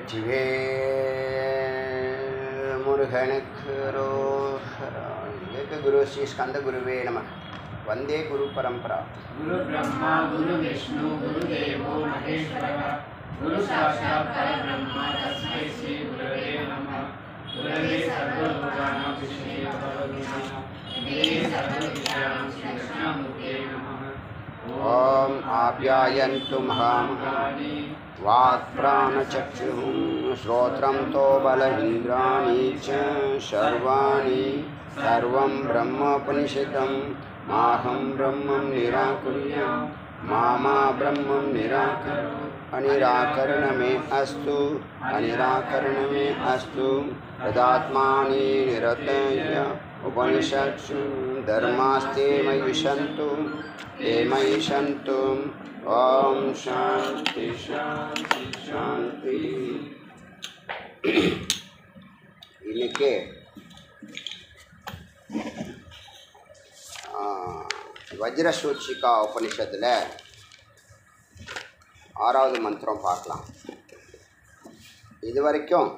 வெற்றிவேல் முருகனுக்கு ரோஹரா. ஏக குரு ஸ்ரீ ஸ்கந்த குருவே நம. வந்தே குரு பரம்பரா. குரு பிரம்மா குரு விஷ்ணு குரு தேவோ மகேஸ்வரः குரு சாட்சாத் பரபிரம்ம தஸ்மை ஸ்ரீ குரவே நமः. குரவே சர்வலோகானாம் விஷ்ணவே பரபிரம்ம தேவே சர்வவித்யானாம் ஸ்ரீ தட்சிணாமூர்த்தயே நமः. ஓம் ஆப்யாயந்து மகாமகானி வாக்ப்ராணசக்ஷுः ஸ்ரோத்ரம் தோ பலமிந்திராணி ச சர்வாணி சர்வம் பிரம்மோபனிஷதம் மாஹம் பிரம்மம் நிராகுர்யாம் மாமா பிரம்மம் அனிராகரணமே அஸ்து அனிராகரணமே அஸ்து ததாத்மானி நிரதய உபனிஷத்சு தர்மாஸ்தே மயி சந்து ते मयि सन्तु. ओम शांति शांति शांति. இன்னைக்கு வஜ்ரசூச்சிகா உபனிஷத்தில் 6வது மந்திரம் பார்க்கலாம். இது வரைக்கும்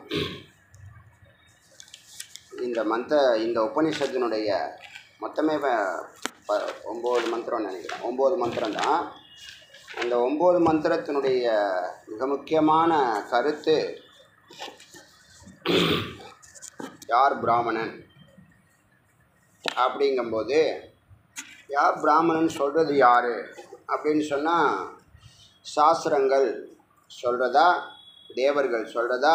இந்த உபனிஷத்தினுடைய மொத்தமே 9 மந்திரம் நினைக்கிறேன். 9 மந்திரம் தான். அந்த 9 மந்திரத்தினுடைய மிக முக்கியமான கருத்து, யார் பிராமணன் அப்படிங்கும்போது, யார் பிராமணன் சொல்கிறது யார் அப்படின்னு சொன்னால், சாஸ்திரங்கள் சொல்கிறதா, தேவர்கள் சொல்கிறதா,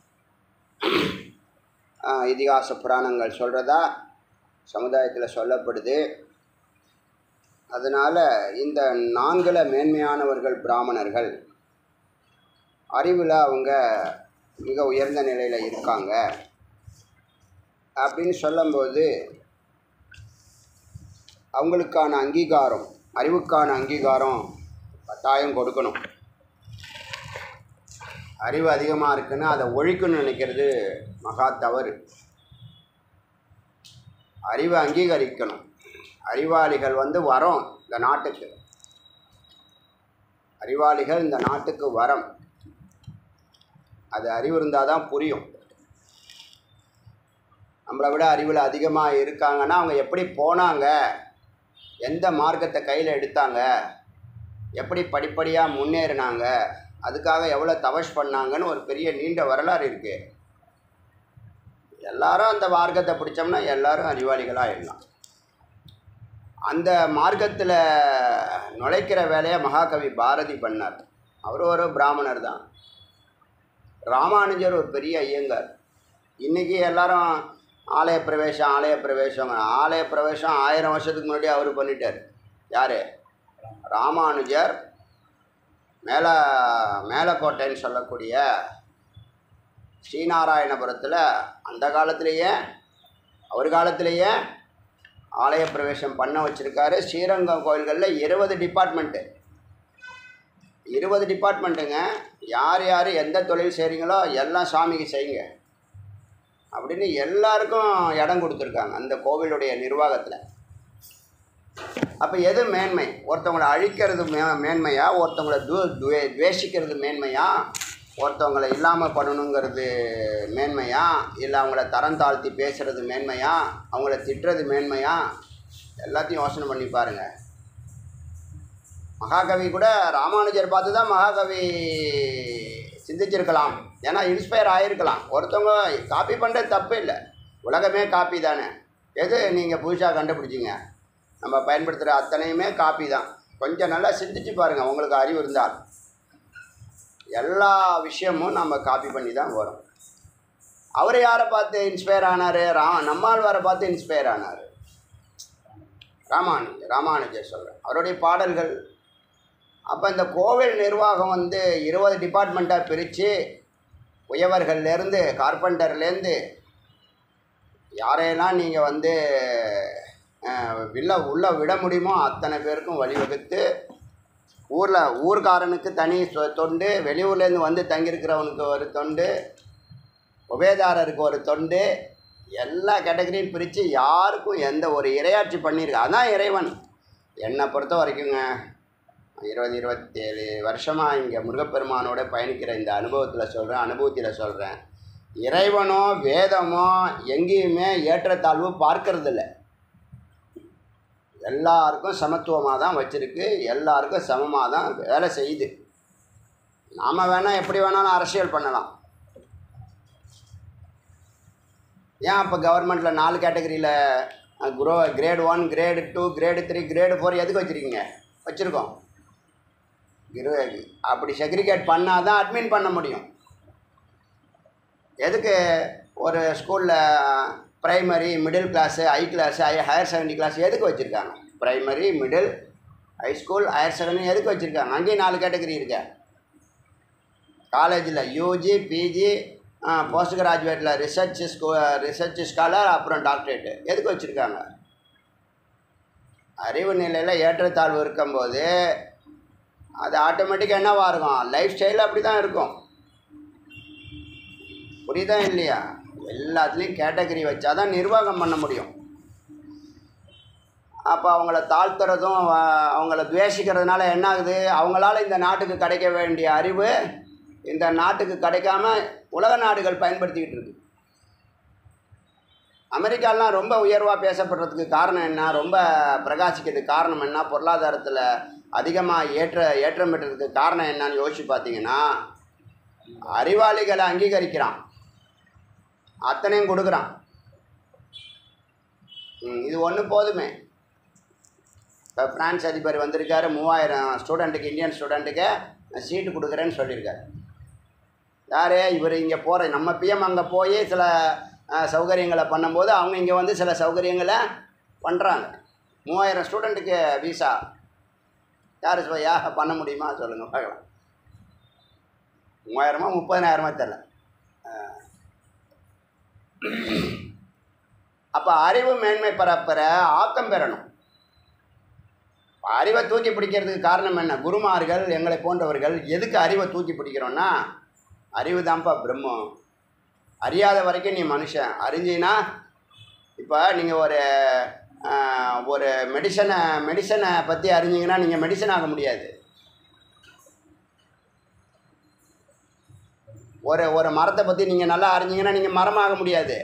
இதிகாச புராணங்கள் சொல்கிறதா சமுதாயத்தில் சொல்லப்படுது. அதனால் இந்த 4 மேன்மையானவர்கள் பிராமணர்கள். அறிவில் அவங்க மிக உயர்ந்த நிலையில் இருக்காங்க அப்படின்னு சொல்லும்போது, அவங்களுக்கான அங்கீகாரம், அறிவுக்கான அங்கீகாரம் கட்டாயம் கொடுக்கணும். அறிவு அதிகமாக இருக்குன்னு அதை ஒழிக்கணும்னு நினைக்கிறது மகா தவறு. அறிவை அங்கீகரிக்கணும். அறிவாளிகள் வரம் இந்த நாட்டுக்கு. அறிவாளிகள் இந்த நாட்டுக்கு வரம். அது அறிவு இருந்தால் தான் புரியும். நம்மளை விட அறிவில் அதிகமாக இருக்காங்கன்னா அவங்க எப்படி போனாங்க, எந்த மார்க்கத்தை கையில் எடுத்தாங்க, எப்படி படிப்படியாக முன்னேறினாங்க, அதுக்காக எவ்வளோ தபஸ் பண்ணாங்கன்னு ஒரு பெரிய நீண்ட வரலாறு இருக்குது. எல்லாரும் அந்த மார்க்கத்தை பிடிச்சோம்னா எல்லாரும் அறிவாளிகளாக ஆயிடலாம். அந்த மார்க்கத்தில் நுழைக்கிற வேலையை மகாகவி பாரதி பண்ணார். அவர் ஒரு பிராமணர் தான். ராமானுஜர் ஒரு பெரிய ஐயங்கார். இன்றைக்கி எல்லாரும் ஆலய பிரவேசம் 1000 வருஷத்துக்கு முன்னாடி அவர் பண்ணிட்டார். யார்? ராமானுஜர். மேலக்கோட்டைன்னு சொல்லக்கூடிய ஸ்ரீநாராயணபுரத்தில் அந்த காலத்திலேயே, அவர் காலத்திலேயே ஆலய பிரவேசம் பண்ண வச்சுருக்காரு. ஸ்ரீரங்கம் கோயில்களில் 20 டிபார்ட்மெண்ட்டுங்க. யார் யார் எந்த தொழில் செய்கிறீங்களோ எல்லாம் சாமிக்கு செய்யுங்க அப்படின்னு எல்லாருக்கும் இடம் கொடுத்துருக்காங்க அந்த கோவிலுடைய நிர்வாகத்தில். அப்போ எது மேன்மை? ஒருத்தவங்களை அழிக்கிறது மேன்மையா, ஒருத்தவங்களை துவேஷிக்கிறது மேன்மையா, ஒருத்தவங்களை இல்லாமல் பண்ணணுங்கிறது மேன்மையா, இல்லை அவங்கள தரம் தாழ்த்தி பேசுகிறது மேன்மையா, அவங்கள திட்டுறது மேன்மையா? எல்லாத்தையும் யோசனை பண்ணி பாருங்கள். மகாகவி கூட ராமானுஜர் பார்த்து தான் மகாகவி சிந்திச்சிருக்கலாம். ஏன்னா இன்ஸ்பயர் ஆகிருக்கலாம். ஒருத்தவங்க காப்பி பண்ணுறது தப்பு இல்லை, உலகமே காப்பி தானே. எது நீங்கள் புதுசாக கண்டுபிடிச்சிங்க? நம்ம பயன்படுத்துகிற அத்தனையுமே காப்பி தான். கொஞ்சம் நல்லா சிந்திச்சு பாருங்கள். உங்களுக்கு அறிவு இருந்தால் எல்லா விஷயமும் நம்ம காப்பி பண்ணி தான் வரும். அவர் யாரை பார்த்து இன்ஸ்பயர் ஆனார்? நம்மாழ்வாரை பார்த்து இன்ஸ்பயர் ஆனார். ராமானுஜர் சொல்கிறேன், அவருடைய பாடல்கள். அப்போ இந்த கோவில் நிர்வாகம் 20 டிபார்ட்மெண்ட்டாக பிரித்து, உயவர்கள்லேருந்து கார்பெண்டர்லேருந்து யாரையெல்லாம் நீங்கள் உள்ளே விட முடியுமோ அத்தனை பேருக்கும் வழிவகுத்து, ஊர்காரனுக்கு தனி தொண்டு, வெளியூர்லேருந்து தங்கியிருக்கிறவனுக்கு ஒரு தொண்டு, உபயதாரருக்கு ஒரு தொண்டு, எல்லா கேட்டகரியும் பிரித்து யாருக்கும் எந்த ஒரு இரையாட்சி பண்ணியிருக்கு. அதான் இறைவன். என்னை பொறுத்த வரைக்குங்க, 27 வருஷமாக இங்கே முருகப்பெருமானோட பயணிக்கிற இந்த அனுபவத்தில் சொல்கிறேன், அனுபவத்தில் சொல்கிறேன். இறைவனோ வேதமோ எங்கேயுமே ஏற்றத்தாழ்வு பார்க்கறதில்ல. எல்லாருக்கும் சமத்துவமாக தான் வச்சுருக்கு, எல்லாருக்கும் சமமாக தான் வேலை செய்யுது. நாம் வேணால் எப்படி வேணாலும் அரசியல் பண்ணலாம். ஏன் அப்போ கவர்மெண்ட்டில் 4 கேட்டகரியில் கிரேட் 1, கிரேடு 2, கிரேடு 3, கிரேடு 4 எதுக்கு வச்சுருக்கீங்க? வச்சுருக்கோம். அப்படி செக்ரிகேட் பண்ணால் தான் அட்மின் பண்ண முடியும். எதுக்கு ஒரு ஸ்கூலில் primary, middle class, high class, higher secondary class எதுக்கு வச்சுருக்காங்க? Primary, middle, high school, higher secondary எதுக்கு வச்சுருக்காங்க? அங்கேயும் 4 கேட்டகரி இருக்கு. காலேஜில் யூஜி, பிஜி, போஸ்ட் கிராஜுவேட்டில் ரிசர்ச் ஸ்காலர், அப்புறம் டாக்டரேட்டு எதுக்கு வச்சுருக்காங்க? அறிவு நிலையில் ஏற்றத்தாழ்வு இருக்கும்போது அது ஆட்டோமேட்டிக்காக என்னவாக இருக்கும்? லைஃப் ஸ்டைல் அப்படி தான் இருக்கும். புரியுதா இல்லையா? எல்லாத்துலேயும் கேட்டகரி வச்சா தான் நிர்வாகம் பண்ண முடியும். அப்போ அவங்கள தாழ்த்துறதும் அவங்கள துவேஷிக்கிறதுனால என்ன ஆகுது? அவங்களால இந்த நாட்டுக்கு கிடைக்க வேண்டிய அறிவு இந்த நாட்டுக்கு கிடைக்காம உலக நாடுகள் பயன்படுத்திக்கிட்டு இருக்கு. அமெரிக்காலாம் ரொம்ப உயர்வாக பேசப்படுறதுக்கு காரணம் என்ன? ரொம்ப பிரகாசிக்கிறதுக்கு காரணம் என்ன? பொருளாதாரத்தில் அதிகமாக ஏற்றம் பெற்றதுக்கு காரணம் என்னன்னு யோசிச்சு பார்த்தீங்கன்னா, அறிவாளிகளை அங்கீகரிக்கிறான், அத்தனையும் கொடுக்குறான். இது ஒன்று போதுமே. இப்போ பிரான்ஸ் அதிபர் வந்திருக்காரு, 3000 ஸ்டூடெண்ட்டுக்கு, இந்தியன் ஸ்டூடெண்ட்டுக்கு சீட்டு கொடுக்குறேன்னு சொல்லியிருக்காரு. யார் இவர்? இங்கே போகிற நம்ம பிஎம் அங்கே போய் சில சௌகரியங்களை பண்ணும்போது அவங்க இங்கே வந்து சில சௌகரியங்களை பண்ணுறாங்க. 3000 ஸ்டூடெண்ட்டுக்கு விசா யார் பண்ண முடியுமா சொல்லுங்கள் பார்க்கலாம். 3000 30,000 தெரில. அப்போ அறிவு மேன்மை பெற ஆக்கம் பெறணும். அறிவை தூக்கி பிடிக்கிறதுக்கு காரணம் என்ன? குருமார்கள் எங்களை போன்றவர்கள் எதுக்கு அறிவை தூக்கி பிடிக்கிறோன்னா, அறிவு தான்ப்பா பிரம்மம். அறியாத வரைக்கும் நீ மனுஷன். அறிஞ்சின்னா இப்போ நீங்கள் ஒரு மெடிசனை பற்றி அறிஞ்சிங்கன்னா நீங்கள் மெடிசன் ஆக முடியாது. ஒரு மரத்தை பற்றி நீங்கள் நல்லா அறிஞ்சிங்கன்னா நீங்கள் மரமாக முடியாது.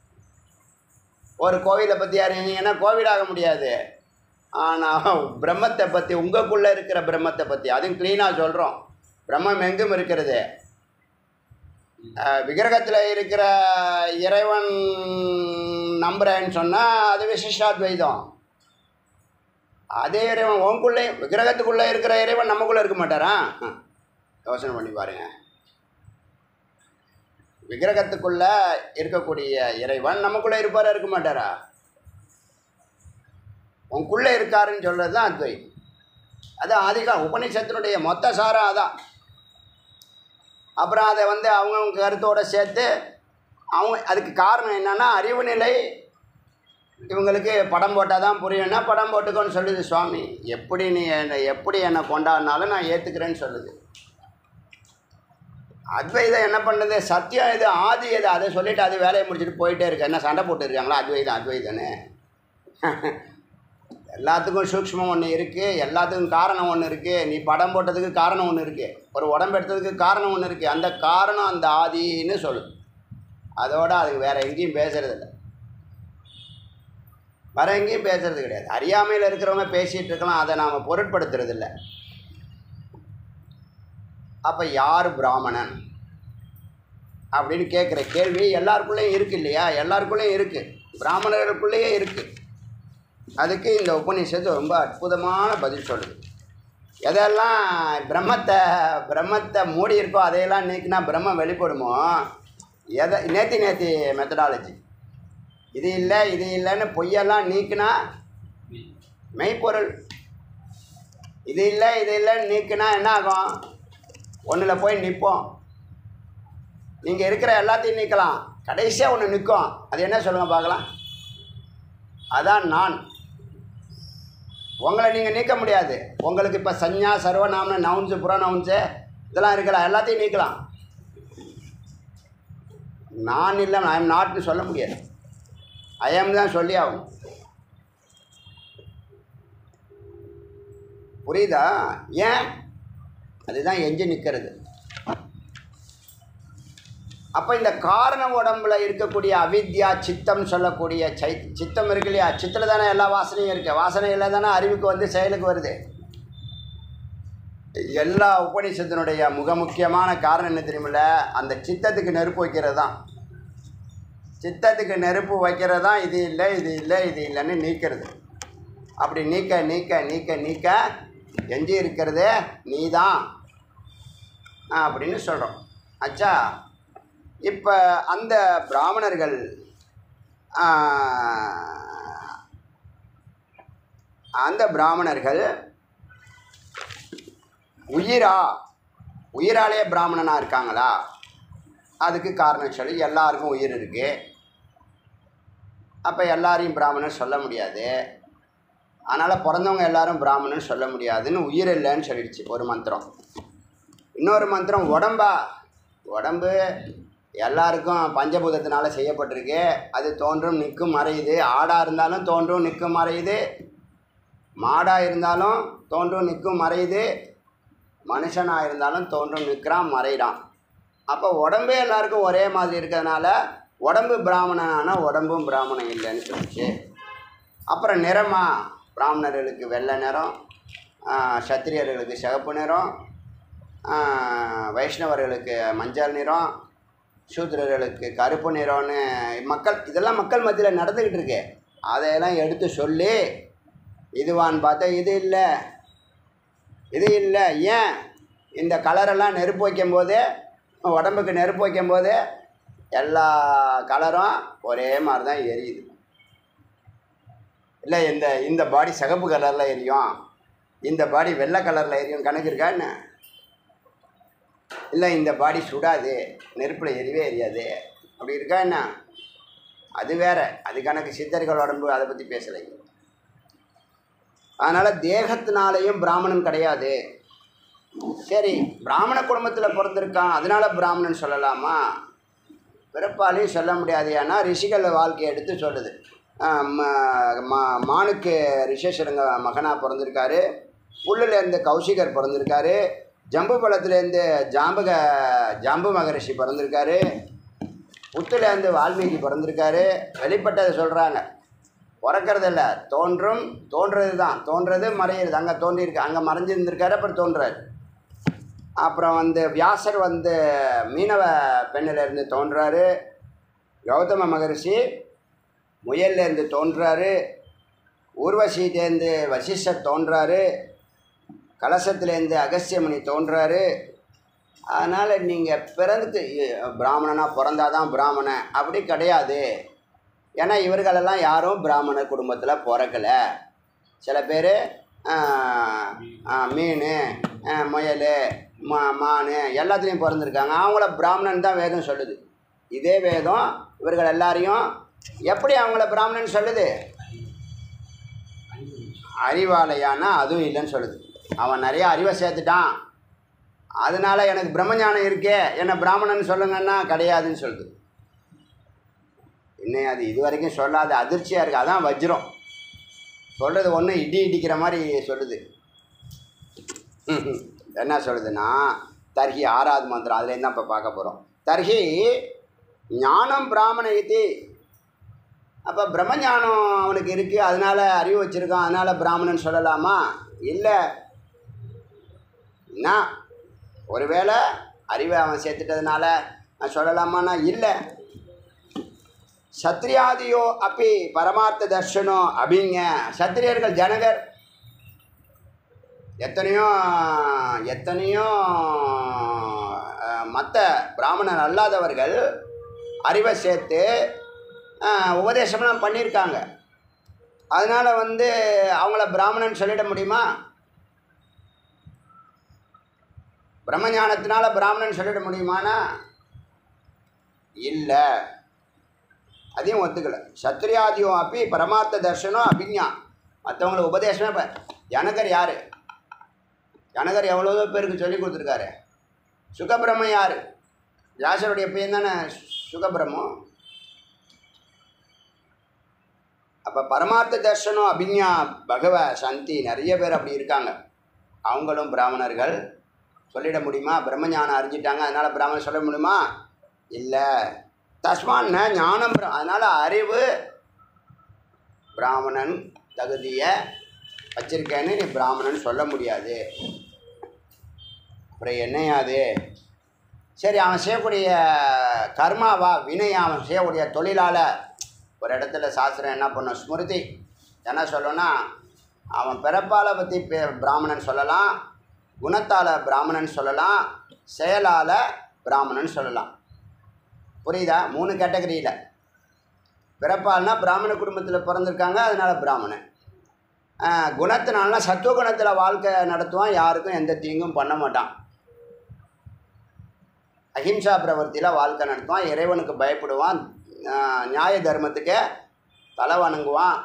ஒரு கோவிலை பற்றி அறிஞ்சிங்கன்னா கோவிலாக முடியாது. ஆனால் பிரம்மத்தை பற்றி, உங்களுக்குள்ளே இருக்கிற பிரம்மத்தை பற்றி, அதுவும் க்ளீனாக சொல்கிறோம். பிரம்மம் எங்கும் இருக்கிறது. விக்கிரகத்தில் இருக்கிற இறைவன் நம்புகிறேன்னு சொன்னால் அது விசிஷ்டாத்வைதம். அதே இறைவன் உங்களுக்குள்ளே, விக்கிரகத்துக்குள்ளே இருக்கிற இறைவன் நமக்குள்ளே இருக்க மாட்டாரா? யோசனை பண்ணி பாருங்கள். விக்கிரகத்துக்குள்ளே இருக்கக்கூடிய இறைவன் நமக்குள்ளே இருப்பாரா, இருக்க மாட்டாரா? உங்களுக்குள்ளே இருக்காருன்னு சொல்கிறது தான் அத்வைதம். அது ஆதிகால உபநிஷத்தினுடைய மொத்த சாரம் அதான். அப்புறம் அதை வந்து அவங்கவுங்க கருத்தோடு சேர்த்து அதுக்கு காரணம் என்னென்னா, அறிவு நிலை இவங்களுக்கு படம் போட்டால் தான் புரியும்னா படம் போட்டுக்கோன்னு சொல்லுது சுவாமி. எப்படி என்னை கொண்டாடினாலும் நான் ஏற்றுக்கிறேன்னு சொல்லுது. அத்வைதம் என்ன பண்ணுது? சத்தியம் எது, ஆதி எது, அதை சொல்லிவிட்டு அது வேலையை முடிச்சுட்டு போயிட்டே இருக்கு. என்ன சண்டை போட்டு இருக்காங்களா? அத்வைதன்னு எல்லாத்துக்கும் சூக்ஷ்மம் ஒன்று இருக்குது, எல்லாத்துக்கும் காரணம் ஒன்று இருக்குது. நீ படம் போட்டதுக்கு காரணம் ஒன்று இருக்குது, ஒரு உடம்பு எடுத்ததுக்கு காரணம் ஒன்று இருக்குது. அந்த காரணம் அந்த ஆதின்னு சொல்லுது. அதோடு அதுக்கு வேறு எங்கேயும் பேசுகிறதில்ல, வேறு எங்கேயும் பேசுகிறது கிடையாது. அறியாமையில் இருக்கிறவங்க பேசிகிட்டு இருக்கலாம், அதை நாம் பொருட்படுத்துறதில்லை. அப்போ யார் பிராமணன் அப்படின்னு கேட்குற கேள்வி எல்லாருக்குள்ளேயும் இருக்குது இல்லையா? எல்லாருக்குள்ளேயும் இருக்குது, பிராமணர்களுக்குள்ளேயே இருக்குது. அதுக்கு இந்த உபநிஷத்து ரொம்ப அற்புதமான பதில் சொல்லுது. எதெல்லாம் பிரம்மத்தை மூடி இருக்கோ அதையெல்லாம் நீக்கினா பிரம்மம் வெளிப்படுமோ, நேத்தி மெத்தடாலஜி. இது இல்லைன்னு பொய்யெல்லாம் நீக்கினா மெய்ப்பொருள். இது இல்லைன்னு நீக்கினா என்ன ஆகும்? ஒன்றில் போய் நிற்போம். நீங்கள் இருக்கிற எல்லாத்தையும் நீக்கலாம், கடைசியாக ஒன்று நிற்கும். அது என்ன சொல்லுங்கள் பார்க்கலாம்? அதான் நான். உங்களை நீங்கள் நீக்க முடியாது. உங்களுக்கு இப்போ சஞ்ஞா, சர்வநாம, நவுன்ஸு, புறநவுன்ஸு இதெல்லாம் இருக்கலாம், எல்லாத்தையும் நீக்கலாம். நான் இல்லை, ஐ எம் நாட்னு சொல்ல முடியாது. ஐ எம் தான் சொல்லி ஆகும். புரியுதா? ஏன்? அதுதான் எஞ்சி நிற்கிறது. அப்போ இந்த காரண உடம்புல இருக்கக்கூடிய அவித்யா சித்தம் சொல்லக்கூடிய சித்தம் இருக்கு இல்லையா, சித்தில் தானே எல்லா வாசனையும் இருக்குது. வாசனையில் தானே அறிவுக்கு வந்து செயலுக்கு வருது. எல்லா உபநிஷத்தினுடைய முக்கியமான காரணம் என்ன தெரியுமில்ல? அந்த சித்தத்துக்கு நெருப்பு வைக்கிறது தான். சித்தத்துக்கு நெருப்பு வைக்கிறது தான் இது இல்லை இது இல்லை இது இல்லைன்னு நீக்கிறது. அப்படி நீக்க நீக்க நீக்க நீக்க எஞ்சி இருக்கிறது நீ தான் அப்படின்னு சொல்கிறோம். ஆச்சா? இப்போ அந்த பிராமணர்கள் உயிராலே பிராமணனாக இருக்காங்களா? அதுக்கு காரணம் சொல்லி எல்லாருக்கும் உயிர் இருக்குது. அப்போ எல்லாரையும் பிராமணன் சொல்ல முடியாது. அதனால் பிறந்தவங்க எல்லாரும் பிராமணன் சொல்ல முடியாதுன்னு உயிர் இல்லைன்னு சொல்லிடுச்சு ஒரு மந்திரம். இன்னொரு மந்திரம் உடம்பு எல்லாருக்கும் பஞ்சபூதத்தினால செய்யப்பட்டிருக்கு. அது தோன்றும் நிற்கும் மறையுது. ஆடாக இருந்தாலும் தோன்றும் நிற்கும் மறையுது, மாடாக இருந்தாலும் தோன்றும் நிற்கும் மறையுது, மனுஷனாக இருந்தாலும் தோன்றும் நிற்கிறான் மறையிறான். அப்போ உடம்பே எல்லாருக்கும் ஒரே மாதிரி இருக்கிறதுனால உடம்பு பிராமணனான உடம்பும் பிராமணன் இல்லைன்னு சொல்லிச்சு. அப்புறம் நிறமா, பிராமணர்களுக்கு வெள்ளை நிறம், சத்திரியர்களுக்கு சிகப்பு நிறம், வைஷ்ணவர்களுக்கு மஞ்சள் நிறம், சூத்திரர்களுக்கு கருப்பு நிறம்னு இதெல்லாம் மக்கள் மத்தியில் நடந்துக்கிட்டு இருக்கு. அதையெல்லாம் எடுத்து சொல்லி இதுவான்னு பார்த்தா இது இல்லை. ஏன்? இந்த கலரெல்லாம் நெருப்பு வைக்கும்போது, உடம்புக்கு நெருப்பு வைக்கும்போது எல்லா கலரும் ஒரே மாதிரி தான் எரியுது. இல்லை இந்த பாடி சிகப்பு கலரில் எரியும், இந்த பாடி வெள்ளை கலரில் எரியும், கணக்கு இருக்கா என்ன? இல்லை இந்த பாடி சுடாது, நெருப்பில் எரியவே எரியாது, அப்படி இருக்கா என்ன? அது வேற, அது கணக்கு. சித்தர்கள் உடம்பு அதை பற்றி பேசலை. அதனால் தேகத்தினாலேயும் பிராமணன் கிடையாது. சரி, பிராமண குடும்பத்தில் பிறந்திருக்கான் அதனால் பிராமணன் சொல்லலாமா? பிறப்பாலையும் சொல்ல முடியாது. ஏன்னா ரிஷிகள் வாழ்க்கையை எடுத்து சொல்லுது. மானுக்கு ரிஷேஸ்வரங்க மகனாக பிறந்திருக்காரு, புல்லுலேருந்து கௌசிகர் பிறந்திருக்காரு, ஜம்பு பழத்துலேருந்து ஜாம்பு மகரிஷி பிறந்திருக்காரு, புத்துலேருந்து வால்மீகி பிறந்திருக்காரு. வெளிப்பட்டதை சொல்கிறாங்க, பிறக்கிறதில்ல, தோன்றது தான். தோன்றது மறையிறது. அங்கே தோன்றியிருக்கு, அங்கே மறைஞ்சிருந்திருக்காரு, அப்புறம் தோன்றாரு. அப்புறம் வியாசர் மீனவ பெண்ணிலேருந்து தோன்றாரு, கௌதம மகரிஷி முயல்லேருந்து தோன்றாரு, ஊர்வசியிலேருந்து வசிஷ்டர் தோன்றாரு, கலசத்துலேருந்து அகஸ்தியமுனி தோன்றாரு. அதனால் நீங்கள் பிறந்துட்டு பிராமணனாக பிறந்தாதான் பிராமணன் அப்படி கிடையாது. ஏன்னா இவர்களெல்லாம் யாரும் பிராமண குடும்பத்தில் பிறக்கலை. சில பேர் மீன், முயல், மான் எல்லாத்துலேயும் பிறந்திருக்காங்க. அவங்கள பிராமணன் தான் வேதம் சொல்லுது. இதே வேதம் இவர்கள் எல்லாரையும் எப்படி அவங்கள பிராமணன் சொல்லுது? அறிவாலையானா அதுவும் இல்லைன்னு சொல்லுது. அவன் நிறைய அறிவை சேர்த்துட்டான், அதனால் எனக்கு பிரம்மஞானம் இருக்கே, என்னை பிராமணன் சொல்லுங்கன்னா கிடையாதுன்னு சொல்லுது. இன்னும் அது இது வரைக்கும் சொல்லாத அதிர்ச்சியாக இருக்குது. அதான் வஜ்ரம் சொல்கிறது ஒன்று இடிக்கிற மாதிரி சொல்லுது. என்ன சொல்லுதுன்னா, தர்ஹி 6வது மந்திரம், அதுலேருந்து தான் இப்போ பார்க்க போகிறோம். தர்ஹி ஞானம் பிராமண இதி. அப்போ பிரம்மஞானம் அவனுக்கு இருக்குது, அதனால் அறிவு வச்சுருக்கான், அதனால் பிராமணன் சொல்லலாமா? இல்லை. என்ன ஒருவேளை அறிவை அவன் சேர்த்துட்டதுனால சொல்லலாமான்னா இல்லை. சத்ரியாதியோ அப்படி பரமார்த்த தர்ஷனோ அப்படிங்க. சத்திரியர்கள் ஜனகர் எத்தனையோ மற்ற பிராமணன் அல்லாதவர்கள் அறிவை சேர்த்து உபதேசம்லாம் பண்ணியிருக்காங்க. அதனால் அவங்கள பிராமணன் சொல்லிட முடியுமா? பிரம்மஞானத்தினால பிராமணன் சொல்லிட முடியுமானா இல்லை. அதையும் ஒத்துக்கலை. சத்ரியாதியோ அப்படி பரமார்த்த தர்ஷனம் அபிஞா. மற்றவங்களுக்கு உபதேசமே. இப்போ ஜனகர் யார்? ஜனகர் எவ்வளோ பேருக்கு சொல்லி கொடுத்துருக்காரு. சுகபிரம்மம் யார்? வியாசருடைய பையன் தானே சுகபிரம்மம். அப்போ பரமார்த்த தர்ஷனம் அபிஞா பகவ சந்தி நிறைய பேர் அப்படி இருக்காங்க. அவங்களும் பிராமணர்கள். சொல்லிட முடியுமா? பிரம்மஞானம் அறிஞ்சிட்டாங்க அதனால் பிராமணன் சொல்ல முடியுமா? இல்லை. தஸ்மான் ஞானம் அதனால் அறிவு பிராமணன் தகுதியை வச்சிருக்கேன்னு நீ பிராமணன் சொல்ல முடியாது. அப்புறம் என்னையாது? சரி, அவன் செய்யக்கூடிய கர்மாவா வினையா அவன் செய்யக்கூடிய தொழிலால் ஒரு இடத்துல சாஸ்திரம் என்ன பண்ணும்? ஸ்மிருதி என்ன சொல்லணும்னா, அவன் பிறப்பால் பற்றி பிராமணன் சொல்லலாம், குணத்தால் பிராமணன் சொல்லலாம், செயலால் பிராமணன் சொல்லலாம். புரியுதா? 3 கேட்டகரியில். பிறப்பால்னா பிராமண குடும்பத்தில் பிறந்திருக்காங்க அதனால் பிராமணன். குணத்தினால்னா சத்துவகுணத்தில் வாழ்க்கை நடத்துவான், யாருக்கும் எந்த தீங்கும் பண்ண மாட்டான், அஹிம்சா பிரவர்த்தியில் வாழ்க்கை நடத்துவான், இறைவனுக்கு பயப்படுவான், நியாய தர்மத்துக்கு தலை வணங்குவான்.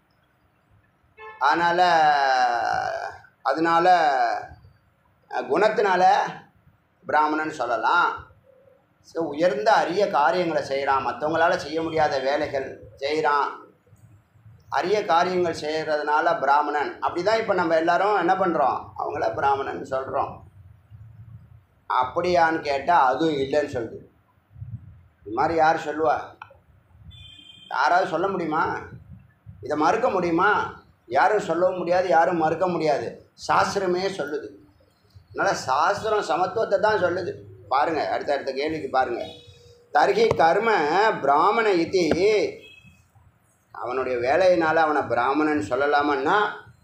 அதனால் குணத்தினால பிராமணன் சொல்லலாம். ஸோ உயர்ந்த அரிய காரியங்களை செய்கிறான், மற்றவங்களால் செய்ய முடியாத வேலைகள் செய்கிறான், அரிய காரியங்கள் செய்கிறதுனால பிராமணன். அப்படி தான் இப்போ நம்ம எல்லோரும் என்ன பண்ணுறோம்? அவங்கள பிராமணன் சொல்கிறோம். அப்படியான்னு கேட்டால் அதுவும் இல்லைன்னு சொல்லுது. இது மாதிரி யார் சொல்லுவா? யாராவது சொல்ல முடியுமா? இதை மறுக்க முடியுமா? யாரும் சொல்லவும் முடியாது, யாரும் மறுக்க முடியாது. சாஸ்திரமே சொல்லுது. அதனால் சாஸ்திரம் சமத்துவத்தை தான் சொல்லுது. பாருங்கள், அடுத்த கேள்விக்கு பாருங்கள். தர்ஹி கர்ம பிராமண இதி, அவனுடைய வேலையினால் அவனை பிராமணன் சொல்லலாமன்னா,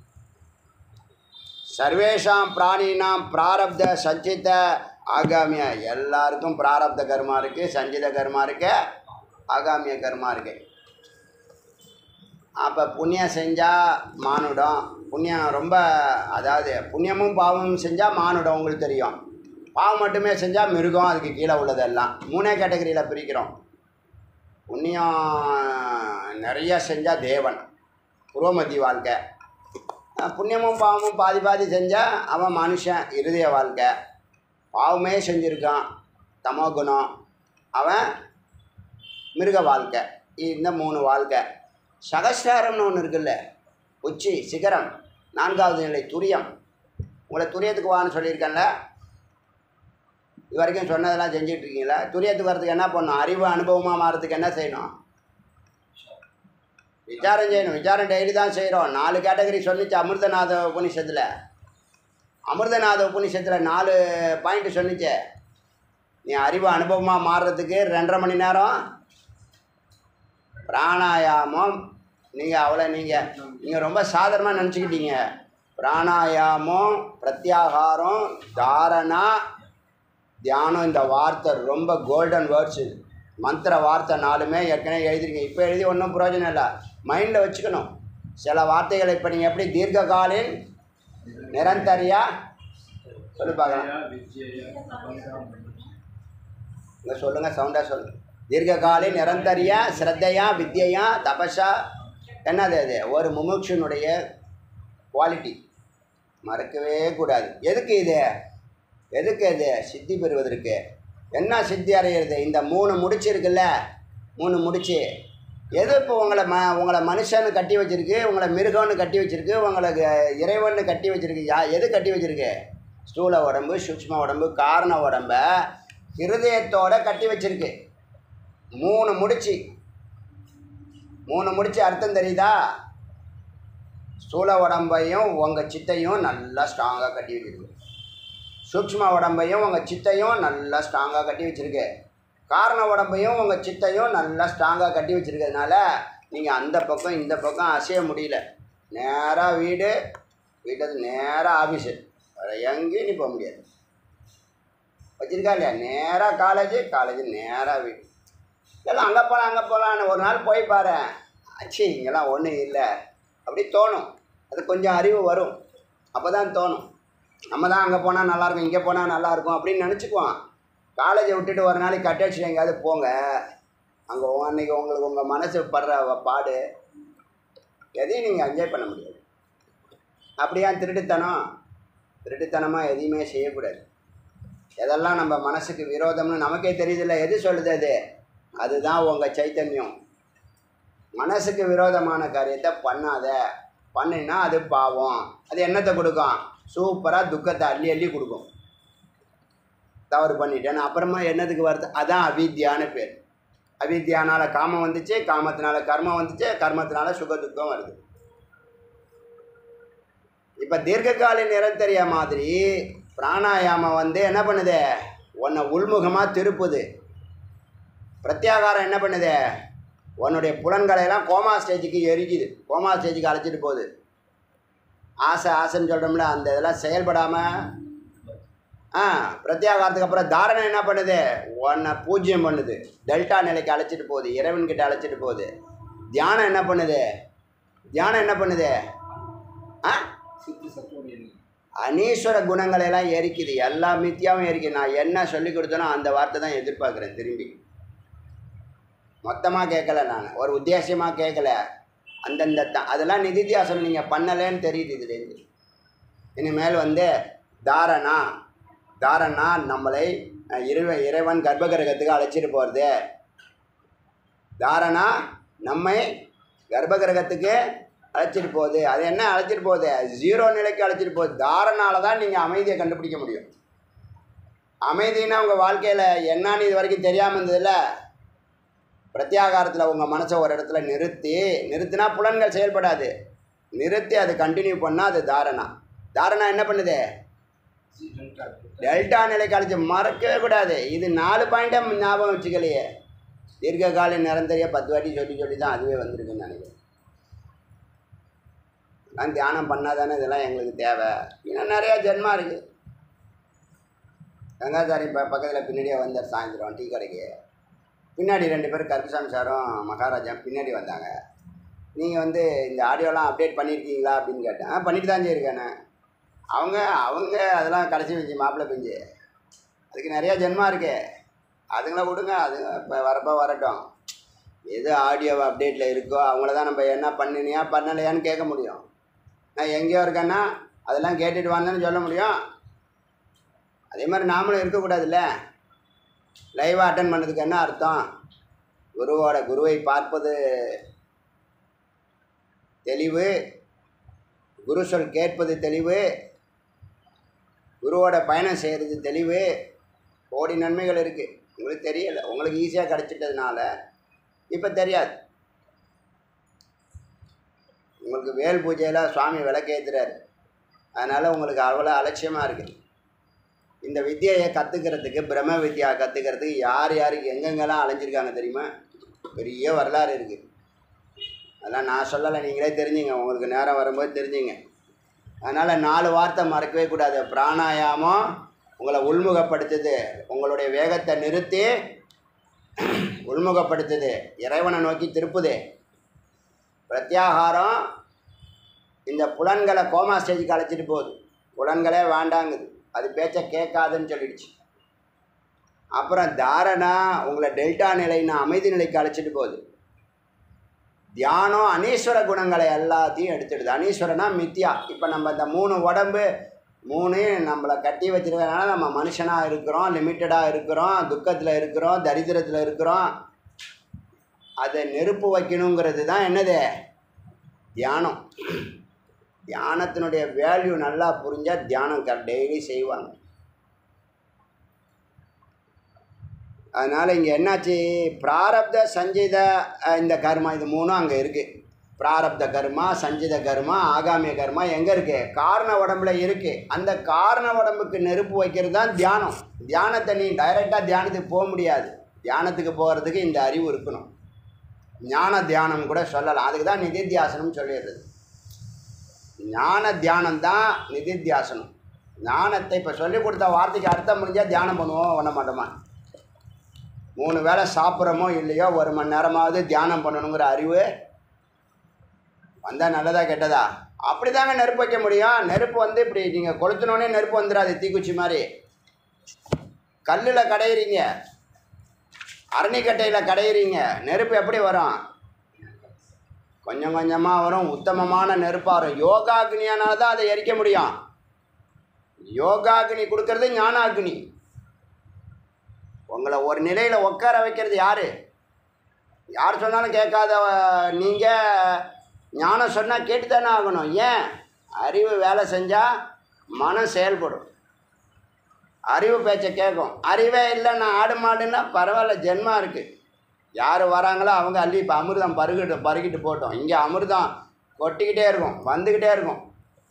சர்வேஷாம் பிராணினாம் பிராரப்த சஞ்சித ஆகாமிய, எல்லாருக்கும் பிராரப்த கர்மா இருக்குது, சஞ்சித கர்மா இருக்குது, ஆகாமிய கர்மா இருக்குது. அப்போ புண்ணியம் செஞ்சால் மானுடம், புண்ணியம் ரொம்ப, அதாவது புண்ணியமும் பாவமும் செஞ்சால் மானுடம் உங்களுக்கு தெரியும், பாவம் மட்டுமே செஞ்சால் மிருகம், அதுக்கு கீழே உள்ளதெல்லாம் 3 கேட்டகரியில் பிரிக்கிறோம். புண்ணியம் நிறைய செஞ்சால் தேவன், புரோமதி வாழ்க்கை. புண்ணியமும் பாவமும் பாதி பாதி செஞ்சால் அவன் மனுஷன், இருதய வாழ்க்கை. பாவமே செஞ்சுருக்கான், தமோகுணம், அவன் மிருக வாழ்க்கை. இந்த 3 வாழ்க்கை. சகஸ்ராரம்னு ஒன்று இருக்குல்ல, உச்சி சிகரம், 4வது நிலை துரியம். உங்களை துரியத்துக்கு வான்னு சொல்லியிருக்கேன்ல, இது வரைக்கும் சொன்னதெல்லாம் செஞ்சிட்ருக்கீங்களா? துரியத்துக்கு வரதுக்கு என்ன பண்ணணும்? அறிவு அனுபவமாக மாறதுக்கு என்ன செய்யணும்? விசாரம் செய்யணும். விசாரம் டெய்லி தான் செய்கிறோம். 4 கேட்டகரி சொல்லிச்சு அமிர்தநாத உபநிஷத்தில். அமிர்தநாத உபநிஷத்தில் 4 பாயிண்ட் சொன்னிச்சு. நீ அறிவு அனுபவமாக மாறுறதுக்கு 2.5 மணி நேரம் பிராணாயாமம். நீங்கள் ரொம்ப சாதாரணமாக நினச்சிக்கிட்டீங்க. பிராணாயாமம், பிரத்யாகாரம், தாரணா, தியானம், இந்த வார்த்தை ரொம்ப கோல்டன் வேர்ட்ஸு, மந்திர வார்த்தை 4மே ஏற்கனவே எழுதிருக்கீங்க. இப்போ எழுதி ஒன்றும் பிரயோஜனம் இல்லை, மைண்டில் வச்சுக்கணும். சில வார்த்தைகளை இப்போ நீங்கள் எப்படி தீர்க்ககாலின் நிரந்தரியா சொல்லி பார்க்கலாம். இங்கே சொல்லுங்கள், சவுண்டாக சொல்லுங்கள். தீர்க்ககாலின் நிரந்தரியா ஸ்ரத்தையா வித்யா தபஸா, என்னது அது? ஒரு முமுட்சுனுடைய குவாலிட்டி, மறக்கவே கூடாது. எதுக்கு இது? சித்தி பெறுவதற்கு. என்ன சித்தி அடையிறது? இந்த 3 முடிச்சு இருக்குல்ல, 3 முடிச்சு. எது இப்போ உங்களை மனுஷன்னு கட்டி வச்சுருக்கு, உங்களை மிருகம்னு கட்டி வச்சுருக்கு, உங்களுக்கு இறைவன்னு கட்டி வச்சுருக்கு. எது கட்டி வச்சுருக்கு? ஸ்தூல உடம்பு, சூக்ஷ்ம உடம்பு, காரண உடம்பை இருதயத்தோடு கட்டி வச்சுருக்கு. 3 முடிச்சு. 3 முடிச்சு அர்த்தம் தெரியுதா? ஸ்தூல உடம்பையும் உங்கள் சித்தையும் நல்லா ஸ்ட்ராங்காக கட்டி வச்சுருக்கு, சூக்ஷ்ம உடம்பையும் உங்கள் சித்தையும் நல்லா ஸ்ட்ராங்காக கட்டி வச்சுருக்கு, காரண உடம்பையும் உங்கள் சித்தையும் நல்லா ஸ்ட்ராங்காக கட்டி வச்சுருக்கிறதுனால நீங்கள் அந்த பக்கம் இந்த பக்கம் அசைய முடியல. நேராக வீட்டு நேராக ஆஃபீஸு, வேறு எங்கேயும் நீ போக முடியாது. வச்சுருக்கா இல்லையா? நேராக காலேஜு நேராக வீடு. இதெல்லாம் அங்கே போகலான்னு ஒரு நாள் போய் பாரு, ஆச்சு இங்கெல்லாம் ஒன்றும் இல்லை அப்படி தோணும். அது கொஞ்சம் அறிவு வரும், அப்போ தான் தோணும். நம்ம தான் அங்கே போனால் நல்லாயிருக்கும், இங்கே போனால் நல்லாயிருக்கும் அப்படின்னு நினச்சிக்குவோம். காலேஜை விட்டுட்டு ஒரு நாளைக்கு கட்டடிச்சு எங்கேயாவது போங்க, அங்கே அன்றைக்கி உங்களுக்கு உங்கள் மனசு படுற பாடு எதையும் நீங்கள் என்ஜாய் பண்ண முடியாது. அப்படியா திருட்டுத்தனமாக எதையுமே செய்யக்கூடாது. எதெல்லாம் நம்ம மனசுக்கு விரோதம்னு நமக்கே தெரியுதில்ல, எது சொல்லுது அதுதான் உங்கள் சைத்தன்யம். மனசுக்கு விரோதமான காரியத்தை பண்ணினா அது பாவம். அது என்னத்தை கொடுக்கும்? சூப்பராக துக்கத்தை அள்ளி அள்ளி கொடுக்கும். தவறு பண்ணிட்டேன்னு அப்புறமா என்னதுக்கு வருது? அதான் அவித்யான்னு பேர். அவித்யானால காமம் வந்துச்சு, காமத்தினால கர்மம் வந்துச்சு, கர்மத்தினால சுக துக்கம் வருது. இப்போ தீர்க்ககால நிரந்தரிய மாதிரி பிராணாயாமம் வந்து என்ன பண்ணுது? உன்னை உள்முகமாக திருப்புது. பிரத்யாகாரம் என்ன பண்ணுது? உன்னுடைய புலன்களையெல்லாம் கோமா ஸ்டேஜுக்கு எரிக்குது, கோமா ஸ்டேஜுக்கு அழைச்சிட்டு போகுது. ஆசைன்னு சொல்கிறோம்ல, அந்த இதெல்லாம் செயல்படாமல் பிரத்யாகாரத்துக்கு அப்புறம் தாரணை என்ன பண்ணுது? உன்னை பூஜ்யம் பண்ணுது, டெல்டா நிலைக்கு அழைச்சிட்டு போகுது, இறைவன்கிட்ட அழைச்சிட்டு போகுது. தியானம் என்ன பண்ணுது? தியானம் என்ன பண்ணுது? அனீஸ்வர குணங்களையெல்லாம் எரிக்குது, எல்லா மித்தியாவும் எரிக்குது. நான் என்ன சொல்லி கொடுத்தனோ அந்த வார்த்தை தான் எதிர்பார்க்குறேன். திரும்பி மொத்தமாக கேட்கல, நான் ஒரு உத்தேசியமாக கேட்கல. அந்தந்த அதெல்லாம் நிதித்தியாசனம் நீங்கள் பண்ணலேன்னு தெரியுது இதுலேருந்து. இனிமேல் வந்து தாரணா நம்மளை இறைவன் கர்ப்பகிரகத்துக்கு அழைச்சிட்டு போகிறது. தாரணா நம்மை கர்ப்பகிரகத்துக்கு அழைச்சிட்டு போகுது. அது என்ன அழைச்சிட்டு போகுது? 0 நிலைக்கு அழைச்சிட்டு போகுது. தாரணால தான் நீங்கள் அமைதியை கண்டுபிடிக்க முடியும். அமைதின்னா உங்கள் வாழ்க்கையில் என்னன்னு இது வரைக்கும் தெரியாமல் இருந்ததில்ல. பிரத்யாகாரத்தில் உங்கள் மனசை ஒரு இடத்துல நிறுத்தினா புலன்கள் செயல்படாது. நிறுத்தி அது கண்டினியூ பண்ணால் அது தாரணா என்ன பண்ணுது? டெல்டா நிலைக்கு அழைச்சி மறக்கவே கூடாது. இது 4 பாயிண்ட்டாக ஞாபகம் வச்சுக்கலையே. தீர்க்ககால நிரந்தரிய 10 வாட்டி சொல்லி தான் அதுவே வந்திருக்குன்னு நினைக்கிறேன். இதெல்லாம் தியானம் பண்ணாதானே இதெல்லாம் எங்களுக்கு தேவை. இன்னும் நிறையா ஜென்மா இருக்குது. கங்காச்சாரி பக்கத்தில் பின்னாடியே வந்தார். சாயந்தரம் டீ கடைக்கு பின்னாடி 2 பேர் கருப்புசாமி சாரும் மகாராஜா பின்னாடி வந்தாங்க. நீங்கள் வந்து இந்த ஆடியோலாம் அப்டேட் பண்ணியிருக்கீங்களா அப்படின்னு கேட்டேன். பண்ணிட்டு தான் இருக்கேண்ணே. அவங்க அதெல்லாம் கடைசி பிஞ்சு மாப்பிள்ளை பிஞ்சு, அதுக்கு நிறையா ஜென்மா இருக்கு. அதுங்கள விடுங்க, அது இப்போ வரப்போ வரட்டும். எது ஆடியோ அப்டேட்டில் இருக்கோ அவங்கள தான் நம்ம என்ன பண்ணினியா பண்ணலையான்னு கேட்க முடியும். நான் எங்கேயோ இருக்கேன்னா அதெல்லாம் கேட்டுட்டு வந்தேன்னு சொல்ல முடியும். அதே மாதிரி நாமளும் இருக்கக்கூடாதுல்ல. லைவாக அட்டன் பண்ணதுக்கு என்ன அர்த்தம்? குருவை பார்ப்பது தெளிவு, குரு சொல் கேட்பது தெளிவு, குருவோட பயணம் செய்கிறது தெளிவு. கோடி நன்மைகள் இருக்குது. உங்களுக்கு தெரியலை, உங்களுக்கு ஈஸியாக கிடச்சிட்டதுனால இப்போ தெரியாது. உங்களுக்கு வேல் பூஜையில் சுவாமி விளக்கேற்றுறாரு, அதனால் உங்களுக்கு அவ்வளோ அலட்சியமாக இருக்குது. இந்த வித்தியை கற்றுக்கிறதுக்கு, பிரம்ம வித்யா கற்றுக்கிறதுக்கு யாருக்கு எங்கெங்கெல்லாம் அலைஞ்சிருக்காங்க தெரியுமா? பெரிய வரலாறு இருக்குது. அதெல்லாம் நான் சொல்லலை, நீங்களே தெரிஞ்சுங்க. உங்களுக்கு நேரம் வரும்போது தெரிஞ்சுங்க. அதனால் 4 வார்த்தை மறக்கவே கூடாது. பிராணாயாமம் உங்களை உள்முகப்படுத்துது, உங்களுடைய வேகத்தை நிறுத்தி உள்முகப்படுத்துது, இறைவனை நோக்கி திருப்புது. பிரத்யாகாரம் இந்த புலன்களை கோமா ஸ்டேஜுக்கு அழைச்சிட்டு போகுது. புலன்களே வேண்டாங்குது, அது பேச்சை கேட்காதுன்னு சொல்லிடுச்சு. அப்புறம் தாரணா உங்களை டெல்டா நிலைன்னா அமைதி நிலைக்கு அழைச்சிட்டு போகுது. தியானம் அனீஸ்வர குணங்களை எல்லாத்தையும் எடுத்துடுது. அனீஸ்வரனா மித்தியா. இப்போ நம்ம இந்த 3 உடம்பு 3 நம்மளை கட்டி வச்சுருக்கனால நம்ம மனுஷனாக இருக்கிறோம், லிமிட்டடாக இருக்கிறோம், துக்கத்தில் இருக்கிறோம், தரித்திரத்தில் இருக்கிறோம். அதை நெருப்பு வைக்கணுங்கிறது தான் என்னது? தியானம். தியானத்தினுடைய வேல்யூ நல்லா புரிஞ்சால் தியானம் டெய்லி செய்வாங்க. அதனால் இங்கே என்னாச்சு? பிராரப்த சஞ்சித இந்த கர்மா, இது 3 அங்கே இருக்குது. பிராரப்த கர்மா, சஞ்சித கர்மா, ஆகாமிய கர்மா எங்கே இருக்குது? காரண உடம்புல இருக்குது. அந்த காரண உடம்புக்கு நெருப்பு வைக்கிறது தான் தியானம். தியானத்தை நீ டைரெக்டாக தியானத்துக்கு போக முடியாது. தியானத்துக்கு போகிறதுக்கு இந்த அறிவு இருக்கணும். ஞான தியானம் கூட சொல்லலாம். அதுக்கு தான் நிதித்தியாசனம் சொல்லிடுறது. ஞான தியானம் தான் நிதித்தியாசனம். ஞானத்தை இப்போ சொல்லிக் கொடுத்த வார்த்தைக்கு அர்த்தம் முடிஞ்சால் தியானம் பண்ணுவோம், பண்ண மாட்டோமா? 3 வேளை சாப்பிட்றோமோ இல்லையோ 1 மணி நேரமாவது தியானம் பண்ணணுங்கிற அறிவு வந்தால் நல்லதா கெட்டதா? அப்படி தாங்க நெருப்பு வைக்க முடியும். நெருப்பு வந்து இப்படி நீங்கள் கொளுத்தினோடனே நெருப்பு வந்துடாது. தீக்குச்சி மாதிரி கல்லில் கடையிறீங்க, அரணிக்கட்டையில் கடையிறீங்க, நெருப்பு எப்படி வரும்? கொஞ்சம் கொஞ்சமாக வரும். உத்தமமான நெருப்பாக வரும். யோகாக்னியானால தான் அதை எரிக்க முடியும். யோகாக்னி கொடுக்கறது ஞானாக்னி. உங்களை ஒரு நிலையில் உட்கார வைக்கிறது யார்? யார் சொன்னாலும் கேட்காத நீங்கள் ஞானம் சொன்னால் கேட்டு தானே ஆகணும். ஏன்? அறிவு வேலை செஞ்சால் மனம் செயல்படும். அறிவு பேச்சை கேட்கும். அறிவே இல்லை, நான் ஆடு மாடுன்னா பரவாயில்ல, ஜென்மா இருக்குது. யார் வராங்களோ அவங்க அள்ளி இப்போ அமிர்தம் பருகிட்டு போட்டோம். இங்கே அமிர்தம் கொட்டிக்கிட்டே இருக்கும், வந்துக்கிட்டே இருக்கும்.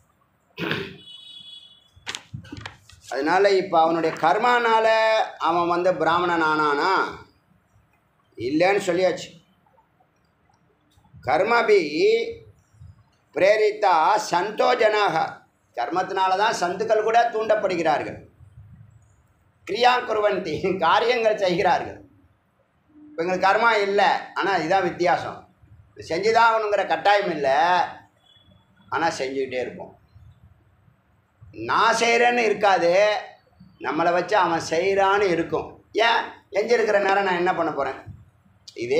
அதனால் இப்போ அவனுடைய கர்மானால் அவன் பிராமணன் ஆனானா இல்லைன்னு சொல்லியாச்சு. கர்மபி பிரேரித்தா சந்தோஜனாக, கர்மத்தினால தான் சந்துக்கள் கூட தூண்டப்படுகிறார்கள். கிரியா குர்வந்தி, காரியங்கள் செய்கிறார்கள். இப்போ எங்களுக்கு கர்மா இல்லை, ஆனால் இதுதான் வித்தியாசம். செஞ்சுதான் ஆகணுங்கிற கட்டாயம் இல்லை, ஆனால் செஞ்சுக்கிட்டே இருப்போம். நான் செய்கிறேன்னு இருக்காது, நம்மளை வச்சு அவன் செய்கிறான்னு இருக்கும். ஏன் எஞ்சிருக்கிற நேரம் நான் என்ன பண்ண போகிறேன்? இதே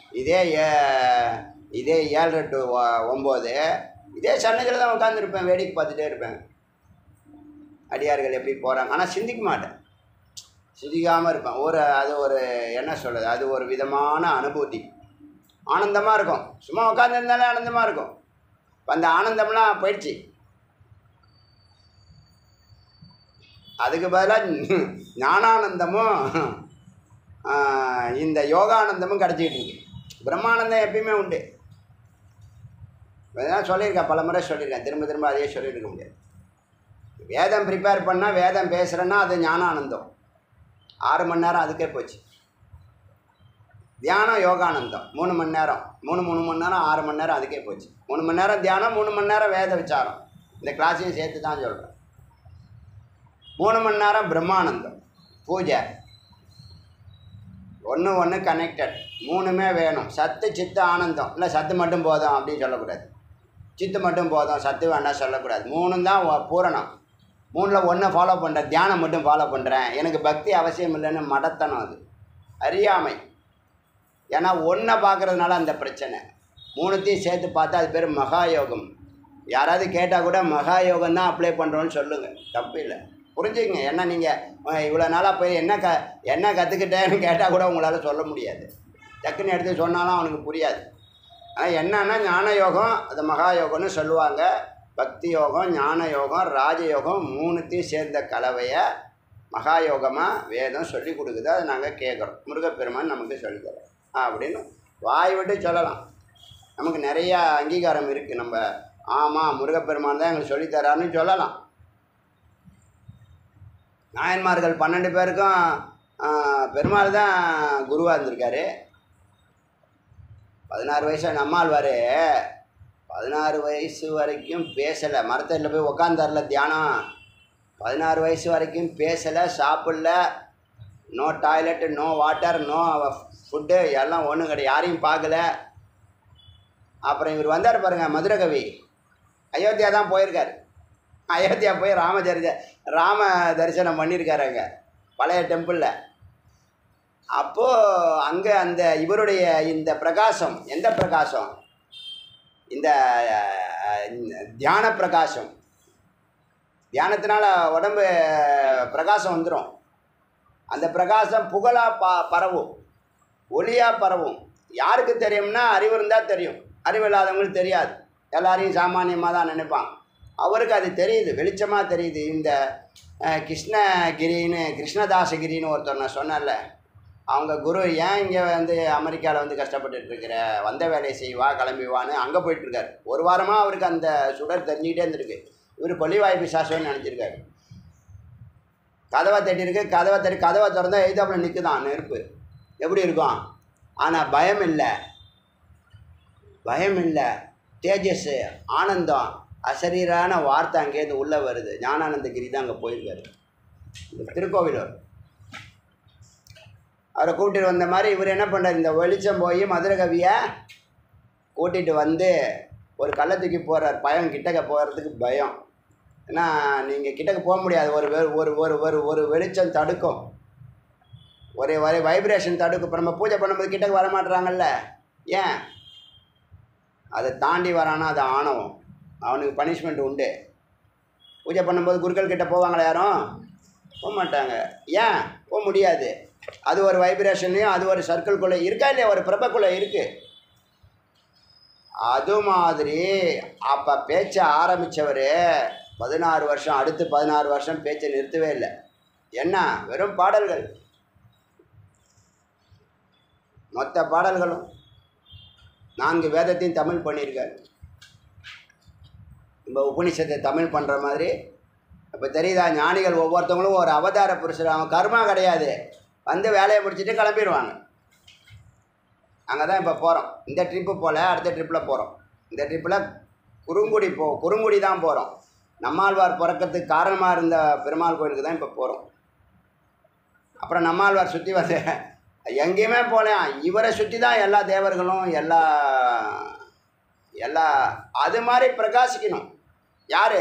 7 to 9 இதே சன்னதில் தான் உட்காந்துருப்பேன், வேடிக்கை பார்த்துட்டே இருப்பேன். அடியார்கள் எப்படி போகிறாங்க, ஆனால் சிந்திக்க மாட்டேன், சிந்திக்காமல் இருப்பேன். அது ஒரு என்ன சொல்கிறது, அது ஒரு விதமான அனுபூதி, ஆனந்தமாக இருக்கும். சும்மா உட்காந்துருந்தாலே ஆனந்தமாக இருக்கும். அந்த ஆனந்தம்லாம் போயிடுச்சு. அதுக்கு பதிலாக ஞானானந்தமும் இந்த யோகானந்தமும் கிடச்சிக்கிட்டு இருக்கு. பிரம்மானந்தம் எப்பயுமே உண்டு. இதெல்லாம் சொல்லியிருக்கேன், பல முறை சொல்லியிருக்கேன், திரும்ப அதையே சொல்லிட்டு இருக்க முடியாது. வேதம் ப்ரிப்பேர் பண்ணால், வேதம் பேசுகிறேன்னா அது ஞானானந்தம். 6 மணி நேரம் அதுக்கே போச்சு. தியானம் யோகானந்தம் 3 மணி நேரம், 3 மணி நேரம், 6 மணி நேரம் அதுக்கே போச்சு. 3 மணி நேரம் தியானம், 3 மணி நேரம் வேத விசாரம். இந்த கிளாஸையும் சேர்த்து தான் சொல்கிறேன். 3 மணி நேரம் பிரம்மானந்தம் பூஜை. ஒன்று கனெக்டட், 3மே வேணும். சத்து சித்து ஆனந்தம். இல்லை சத்து மட்டும் போதும் அப்படின்னு சொல்லக்கூடாது, சித்து மட்டும் போதும் சத்து வேண்டாம் சொல்லக்கூடாது. 3 தான் பூரணம். 3ல் 1 ஃபாலோ பண்ணுறேன், தியானம் மட்டும் ஃபாலோ பண்ணுறேன், எனக்கு பக்தி அவசியம் இல்லைன்னு மடத்தனம். அது அறியாமை. ஏன்னா 1 பார்க்குறதுனால அந்த பிரச்சனை. 3த்தையும் சேர்த்து பார்த்தா அது பேர் மகாயோகம். யாராவது கேட்டால் கூட மகாயோகம் தான் அப்ளை பண்ணுறோன்னு சொல்லுங்கள், தப்பு இல்லை. புரிஞ்சுக்கங்க. ஏன்னா நீங்கள் இவ்வளோ நாளாக போய் என்ன கற்றுக்கிட்டேன்னு கேட்டால் கூட உங்களால் சொல்ல முடியாது. டக்குன்னு எடுத்து சொன்னாலும் அவனுக்கு புரியாது. ஆனால் என்னன்னா ஞான யோகம், அது மகாயோகம்னு சொல்லுவாங்க. பக்தி யோகம், ஞான யோகம், ராஜயோகம் 3த்தையும் சேர்ந்த கலவையை மகாயோகமாக வேதம் சொல்லி கொடுக்குது. அதை நாங்கள் கேட்குறோம். முருகப்பெருமான் நமக்கு சொல்லித்தரோம் அப்படின்னு வாய் விட்டு சொல்லலாம். நமக்கு நிறையா அங்கீகாரம் இருக்குது. நம்ம ஆமாம் முருகப்பெருமான் தான் எங்களுக்கு சொல்லித்தரான்னு சொல்லலாம். நாயன்மார்கள் 12 பேருக்கும் பெருமாள் தான் குருவாக இருந்திருக்காரு. 16 வயசு நம்மாழ்வார் 16 வயசு வரைக்கும் பேசலை. மரத்தடியில் போய் உக்காந்தார்ல தியானம். 16 வயசு வரைக்கும் பேசலை, சாப்பிடல, no toilet, no water, no food, எல்லாம் ஒன்றும் கிடையாது, யாரையும் பார்க்கல. அப்புறம் இவர் வந்தார் பாருங்கள், மதுரகவி. அயோத்தியா தான் போயிருக்கார். அயோத்தியா போய் ராம தரிசனம் பண்ணியிருக்காருங்க பழைய டெம்பிளில். அப்போது அங்கே அந்த இவருடைய இந்த பிரகாசம், எந்த பிரகாசம், இந்த தியான பிரகாசம். தியானத்தினால உடம்பு பிரகாசம் வந்துடும். அந்த பிரகாசம் புகழாக பரவும், ஒளியாக பரவும். யாருக்கு தெரியும்னா அறிவு இருந்தால் தெரியும், அறிவு இல்லாதவங்களுக்கு தெரியாது. எல்லாரையும் சாமானியமாக தான் நினைப்பான். அவருக்கு அது தெரியுது, வெளிச்சமாக தெரியுது. இந்த கிருஷ்ணதாசகிரின்னு ஒருத்தர் நான் சொன்னேன்ல, அவங்க குரு ஏன் இங்கே அமெரிக்காவில் கஷ்டப்பட்டுருக்கிற, வந்த வேலையை செய்வா கிளம்பிவான்னு அங்கே போயிட்டுருக்காரு. 1 வாரமாக அவருக்கு அந்த சுடர் தெரிஞ்சுக்கிட்டே இருந்திருக்கு. இவர் கொல்லிவாய்ப்பு சாஸ்திரம்னு நினச்சிருக்காரு. கதவை தட்டியிருக்கு, கதவை திறந்தால் எய்தாப்பில் நிற்குதான் நெருப்பு. எப்படி இருக்கும்? ஆனால் பயம் இல்லை, தேஜஸ், ஆனந்தம், அசரீரான வார்த்தை அங்கேருந்து உள்ளே வருது. ஞானானந்தகிரி தான் அங்கே போயிருக்காரு. இந்த திருக்கோவிலூர் அவரை கூட்டிகிட்டு வந்த மாதிரி இவர் என்ன பண்ணுறாரு, இந்த வெளிச்சம் போய் மதுரகவியை கூட்டிகிட்டு வந்து ஒரு கல்லை தூக்கி போகிறார். பயம், கிட்டக்க போகிறதுக்கு பயம். ஏன்னா நீங்கள் கிட்டக்க போக முடியாது. ஒரு வெளிச்சம் தடுக்கும், ஒரு வைப்ரேஷன் தடுக்கும். இப்போ நம்ம பூஜை பண்ணும்போது கிட்டக்க வர மாட்டுறாங்கல்ல, ஏன்? அதை தாண்டி வரானா அது ஆணவம். அவனுக்கு பனிஷ்மெண்ட் உண்டு. பூஜை பண்ணும்போது குருக்கள் கிட்டே போவாங்களா? யாரும் போக மாட்டாங்க. ஏன் போக முடியாது? அது ஒரு வைப்ரேஷன்லையும் அது ஒரு சர்க்கிள்குள்ளே இருக்கா இல்லையா, ஒரு பிரபக்குள்ளே இருக்குது. அது மாதிரி அப்போ பேச்ச ஆரம்பித்தவர் 16 வருஷம், அடுத்து 16 வருஷம் பேச்சை நிறுத்தவே இல்லை. என்ன வெறும் பாடல்கள், மொத்த பாடல்களும் 4 வேதத்தையும் தமிழ் பண்ணியிருக்காரு. நம்ம உபனிஷத்தை தமிழ் பண்ணுற மாதிரி. இப்போ தெரியுதா, ஞானிகள் ஒவ்வொருத்தவங்களும் ஒரு அவதார புருஷர். அவன் கர்மா கிடையாது, வந்து வேலையை முடிச்சுட்டு கிளம்பிடுவாங்க. அங்கே தான் இப்போ போகிறோம். இந்த ட்ரிப்பு போல் அடுத்த ட்ரிப்பில் போகிறோம். இந்த ட்ரிப்பில் குறுங்குடி தான் போகிறோம். நம்மாழ்வார் பிறக்கிறதுக்கு காரணமாக இருந்த பெருமாள் கோயிலுக்கு தான் இப்போ போகிறோம். அப்புறம் நம்மாழ்வார் சுற்றி வந்து எங்கேயுமே போகலாம், இவரை சுற்றி தான் எல்லா தேவர்களும் எல்லா அது மாதிரி பிரகாசிக்கணும். யார்?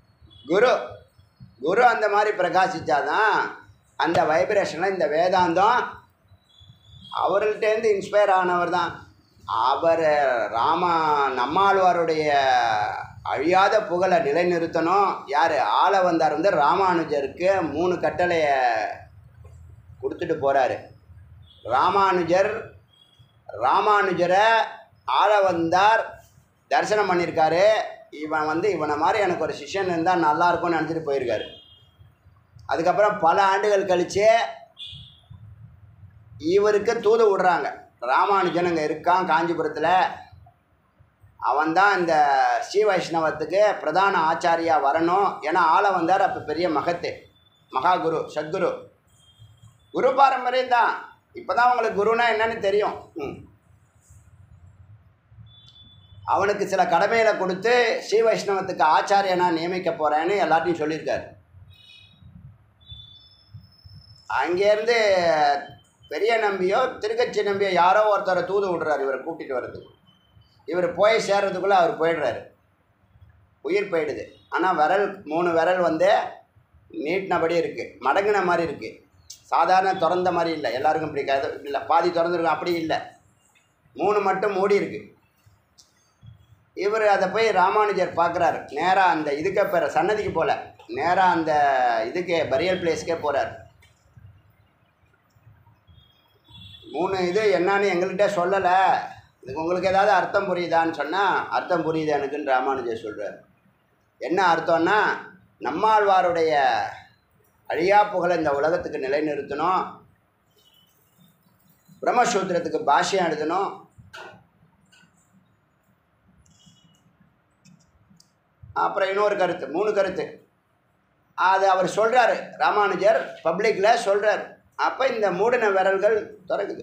குரு அந்த மாதிரி பிரகாசித்தாதான் அந்த வைப்ரேஷனில் இந்த வேதாந்தம் அவர்கள்ட்டேருந்து இன்ஸ்பயர் ஆனவர் தான் அவர். நம்மாழ்வாருடைய அழியாத புகழை நிலைநிறுத்தணும். யார்? ஆள வந்தார் வந்து ராமானுஜருக்கு 3 கட்டளையை கொடுத்துட்டு போகிறாரு. ராமானுஜரை ஆள வந்தார் தரிசனம் பண்ணியிருக்காரு. இவன் வந்து இவனை மாதிரி எனக்கு ஒரு சிஷ்யன் இருந்தால் நல்லாயிருக்கும்னு நினச்சிட்டு போயிருக்காரு. அதுக்கப்புறம் பல ஆண்டுகள் கழித்து இவருக்கு தூது விடுறாங்க. ராமானுஜன் அங்கே இருக்கான் காஞ்சிபுரத்தில், அவன்தான் இந்த ஸ்ரீ வைஷ்ணவத்துக்கு பிரதான ஆச்சாரியா வரணும். ஏன்னா ஆள வந்தார் அப்போ பெரிய மகாகுரு, சத்குரு, குரு பாரம்பரியம் தான். இப்போ தான் உங்களுக்கு குருனா என்னன்னு தெரியும். அவனுக்கு சில கடமைகளை கொடுத்து ஸ்ரீ வைஷ்ணவத்துக்கு ஆச்சாரியனா நியமிக்க போகிறேன்னு எல்லாத்தையும் சொல்லியிருக்காரு. அங்கேருந்து பெரிய நம்பியோ திருக்கட்சி நம்பியோ யாரோ ஒருத்தரை தூது விடுறாரு இவரை கூட்டிகிட்டு வர்றதுக்கு. இவர் போய் சேர்றதுக்குள்ளே அவர் போயிடுறாரு, உயிர் போயிடுது. ஆனால் 3 விரல் வந்து நீட்டினபடி இருக்குது, மடங்கின மாதிரி இருக்குது. சாதாரண திறந்த மாதிரி இல்லை, எல்லாருக்கும் இப்படி இல்லை, பாதி திறந்துருக்கும், அப்படி இல்லை, 3 மட்டும் மூடி இருக்கு. இவர் அதை போய் ராமானுஜர் பார்க்குறாரு. நேராக அந்த இதுக்கே சன்னதிக்கு போகல, நேராக அந்த இதுக்கே பரியல் பிளேஸ்க்கே போகிறார். 3 இது என்னன்னு எங்கள்கிட்ட சொல்லலை, இதுக்கு உங்களுக்கு ஏதாவது அர்த்தம் புரியுதான்னு சொன்னால் அர்த்தம் புரியுது எனக்குன்னு ராமானுஜர் சொல்கிறார். என்ன அர்த்தம்னா, நம்மாழ்வாருடைய அழியா புகழை இந்த உலகத்துக்கு நிலைநிறுத்தணும், பிரம்மசூத்திரத்துக்கு பாஷ்யம் எழுதணும், அப்புறம் இன்னொரு கருத்து, 3 கருத்து அது அவர் சொல்கிறாரு. ராமானுஜர் பப்ளிக்கில் சொல்கிறார். அப்போ இந்த மூடின விரல்கள் திறக்குது.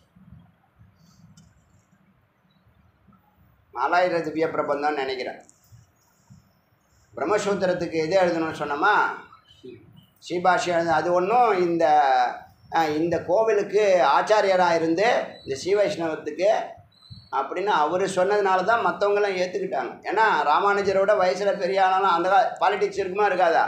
4000 திவ்ய பிரபந்தம் நினைக்கிறேன். பிரம்மசூத்திரத்துக்கு எது எழுதணும்னு சொன்னோமா, ஸ்ரீபாஷ்யம் எழுத. அது ஒன்றும் இந்த கோவிலுக்கு ஆச்சாரியராக இருந்து இந்த ஸ்ரீ வைஷ்ணவத்துக்கு அப்படின்னு அவர் சொன்னதுனால தான் மற்றவங்களாம் ஏற்றுக்கிட்டாங்க. ஏன்னா ராமானுஜரோட வயசில் பெரிய ஆனாலும் அந்த பாலிடிக்ஸ் இருக்குமா இருக்காதா,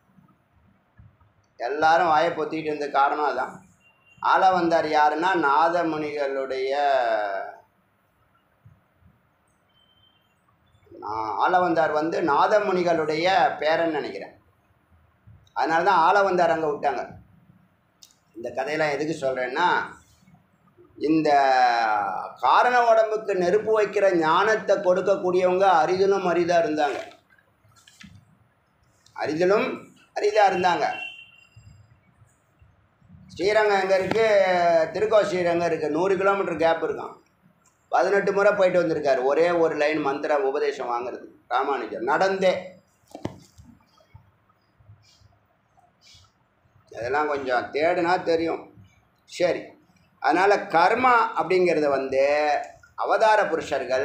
எல்லாரும் வாயை பொத்திக்கிட்டு இருந்த காரணம் அதுதான். ஆள வந்தார் யாருன்னா நாதமுனிகளுடைய ஆளவந்தார் வந்து நாதமுனிகளுடைய பேரன்னு நினைக்கிறேன். அதனால தான் ஆளவந்தார் அங்கே விட்டாங்க. இந்த கதையெல்லாம் எதுக்கு சொல்கிறேன்னா, இந்த காரண உடம்புக்கு நெருப்பு வைக்கிற ஞானத்தை கொடுக்கக்கூடியவங்க அரிதிலும் அரிதாக இருந்தாங்க, அரிதிலும் அரிதாக இருந்தாங்க. ஸ்ரீரங்கம் எங்கே இருக்குது? திருக்கோஷ்ரீரங்கம் இருக்குது, 100 கிலோமீட்டர் கேப் இருக்கான். 18 முறை போயிட்டு வந்திருக்காரு ஒரே ஒரு லைன் மந்திர உபதேசம் வாங்கிறது ராமானுஜர் நடந்தே. அதெல்லாம் கொஞ்சம் தேடுனா தெரியும். சரி, அதனால் கர்மா அப்படிங்கிறத வந்து அவதார புருஷர்கள்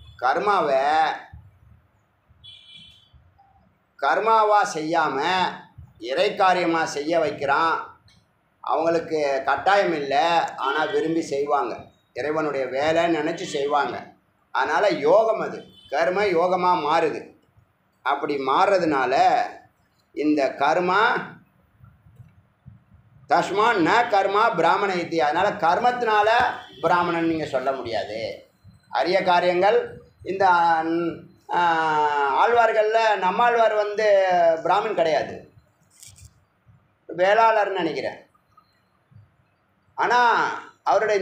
கர்மாவாக செய்யாமல் இறை காரியமாக செய்ய வைக்கிறான். அவங்களுக்கு கட்டாயம் இல்லை, ஆனால் விரும்பி செய்வாங்க, இறைவனுடைய வேலைன்னு நினச்சி செய்வாங்க. அதனால் யோகம், அது கர்ம யோகமாக மாறுது. அப்படி மாறுறதுனால இந்த கர்மா தஸ்மா ந கர்மா பிராமண இத்தி. அதனால் கர்மத்தினால பிராமணன் நீங்கள் சொல்ல முடியாது. அரிய காரியங்கள் இந்த ஆழ்வார்களில் நம்மாழ்வார் வந்து பிராமணன் கிடையாது, வேளாளர்னு நினைக்கிறேன். ஆனால் அவருடைய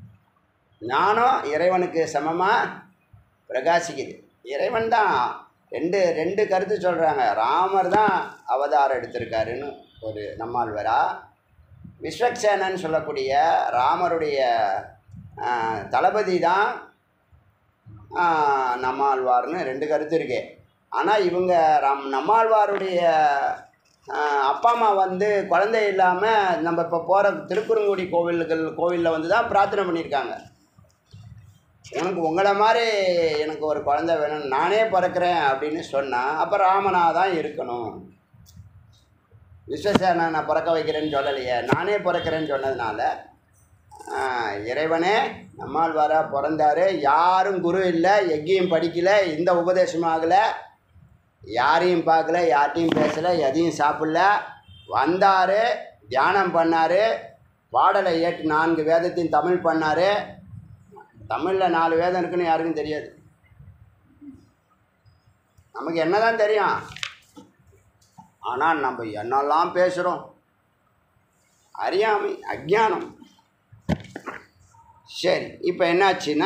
ஞானம் இறைவனுக்கு சமமாக பிரகாசிக்குது. இறைவன் தான் ரெண்டு கருத்து சொல்கிறாங்க. ராமர் தான் அவதாரம் எடுத்திருக்காருன்னு ஒரு நம்மாழ்வாரா, விஸ்வக்சேனன்னு சொல்லக்கூடிய ராமருடைய தளபதி தான் நம்மாழ்வார்னு ரெண்டு கருத்து இருக்கு. ஆனால் இவங்க நம்மாழ்வாருடைய அப்பா அம்மா வந்து குழந்தை இல்லாமல் நம்ம இப்போ போகிற திருக்குறுங்குடி கோவிலில் வந்து தான் பிரார்த்தனை பண்ணியிருக்காங்க. எனக்கு உங்களை மாதிரி எனக்கு ஒரு குழந்தை வேணும், நானே பிறக்கிறேன் அப்படின்னு சொன்னால் அப்போ ராமனாக தான் இருக்கணும். விஸ்வசேனை நான் பிறக்க வைக்கிறேன்னு சொல்லலையே, நானே பிறக்கிறேன்னு சொன்னதுனால இறைவனே நம்மாழ்வாராக பிறந்தார். யாரும் குரு இல்லை, எங்கேயும் படிக்கலை, இந்த உபதேசம் ஆகலை, யாரையும் பார்க்கல, யார்ட்டையும் பேசலை, எதையும் சாப்பிடல. வந்தார், தியானம் பண்ணார், பாடலை ஏற்று 4 வேதத்தையும் தமிழ் பண்ணார். தமிழில் 4 வேதம் இருக்குன்னு யாருக்கும் தெரியாது. நமக்கு என்ன தான் தெரியும், ஆனால் நம்ம என்னெல்லாம் பேசுகிறோம், அறியாமை, அஜ்ஞானம். சரி, இப்போ என்னாச்சுன்னா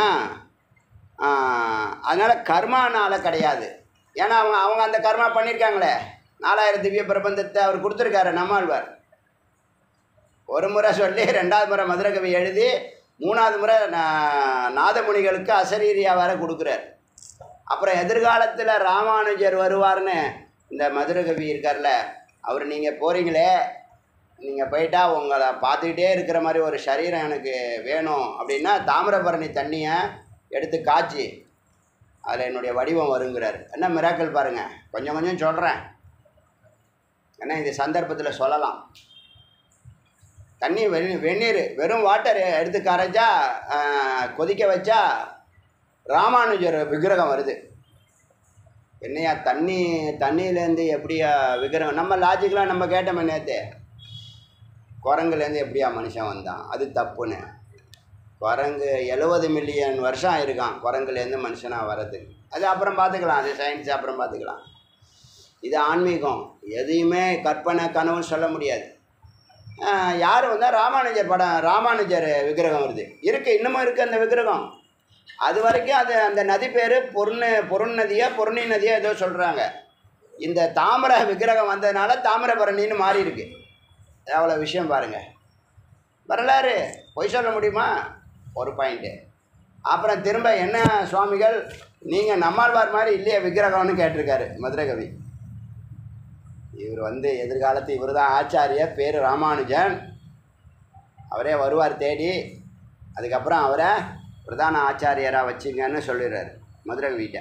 அதனால் கர்மானால் கிடையாது. ஏன்னா அவங்க அந்த கர்மா பண்ணியிருக்காங்களே. 4000 திவ்ய பிரபந்தத்தை அவர் கொடுத்துருக்காரு நம்மாழ்வார். ஒரு முறை சொல்லி 2வது முறை மதுரகவி எழுதி 3வது முறை நாதமுனிகளுக்கு அசரீரியாக வேற கொடுக்குறார். அப்புறம் எதிர்காலத்தில் ராமானுஜர் வருவார்னு இந்த மதுரகவி இருக்கார்ல, அவர் நீங்கள் போகிறீங்களே, நீங்கள் போயிட்டா உங்களை பார்த்துக்கிட்டே இருக்கிற மாதிரி ஒரு சரீரம் எனக்கு வேணும் அப்படின்னா தாமிரபரணி தண்ணியை எடுத்து காய்ச்சி அதில் என்னுடைய வடிவம் வருங்கிறார். என்ன மிராக்கள் பாருங்கள். கொஞ்சம் கொஞ்சம் சொல்கிறேன், ஏன்னா இந்த சந்தர்ப்பத்தில் சொல்லலாம். தண்ணி வெந்நீர் வெறும் வாட்டர் எடுத்து கரைச்சா கொதிக்க வச்சா ராமானுஜர் விக்கிரகம் வருது. என்னையா தண்ணியிலேருந்து எப்படியா விக்கிரகம்? நம்ம லாஜிக்கெலாம் நம்ம கேட்டோமே நேற்று, குரங்குலேருந்து எப்படியா மனுஷன் வந்தான்? அது தப்புன்னு. குரங்கு 70 மில்லியன் வருஷம் ஆயிருக்கான் குரங்குலேருந்து மனுஷனாக வர்றதுக்கு. அது அப்புறம் பார்த்துக்கலாம், அது சயின்ஸ் அப்புறம் பார்த்துக்கலாம். இது ஆன்மீகம், எதையுமே கற்பனை கனவுன்னு சொல்ல முடியாது. யார் வந்தால் ராமானுஜர் விக்கிரகம் வருது, இருக்குது, இன்னமும் இருக்குது அந்த விக்கிரகம். அது வரைக்கும் அது அந்த நதி பேர் பொருண் நதியோ ஏதோ சொல்கிறாங்க. இந்த தாமிர விக்கிரகம் வந்ததுனால தாமிரபரணின்னு மாறி இருக்கு. எவ்வளோ விஷயம் பாருங்கள். வரலாறு பொய் சொல்ல முடியுமா? ஒரு பாயிண்ட்டு. அப்புறம் திரும்ப என்ன சுவாமிகள் நீங்கள் நம்மாழ்வார் மாதிரி இல்லையா விக்கிரகம்னு கேட்டிருக்காரு மதுரகவி. இவர் வந்து எதிர்காலத்து இவர் தான் ஆச்சாரியர், பேர் ராமானுஜன். அவரே வருவார் தேடி, அதுக்கப்புறம் அவரை பிரதான ஆச்சாரியராக வச்சுங்கன்னு சொல்லிடுறாரு மதுரகவிட்ட.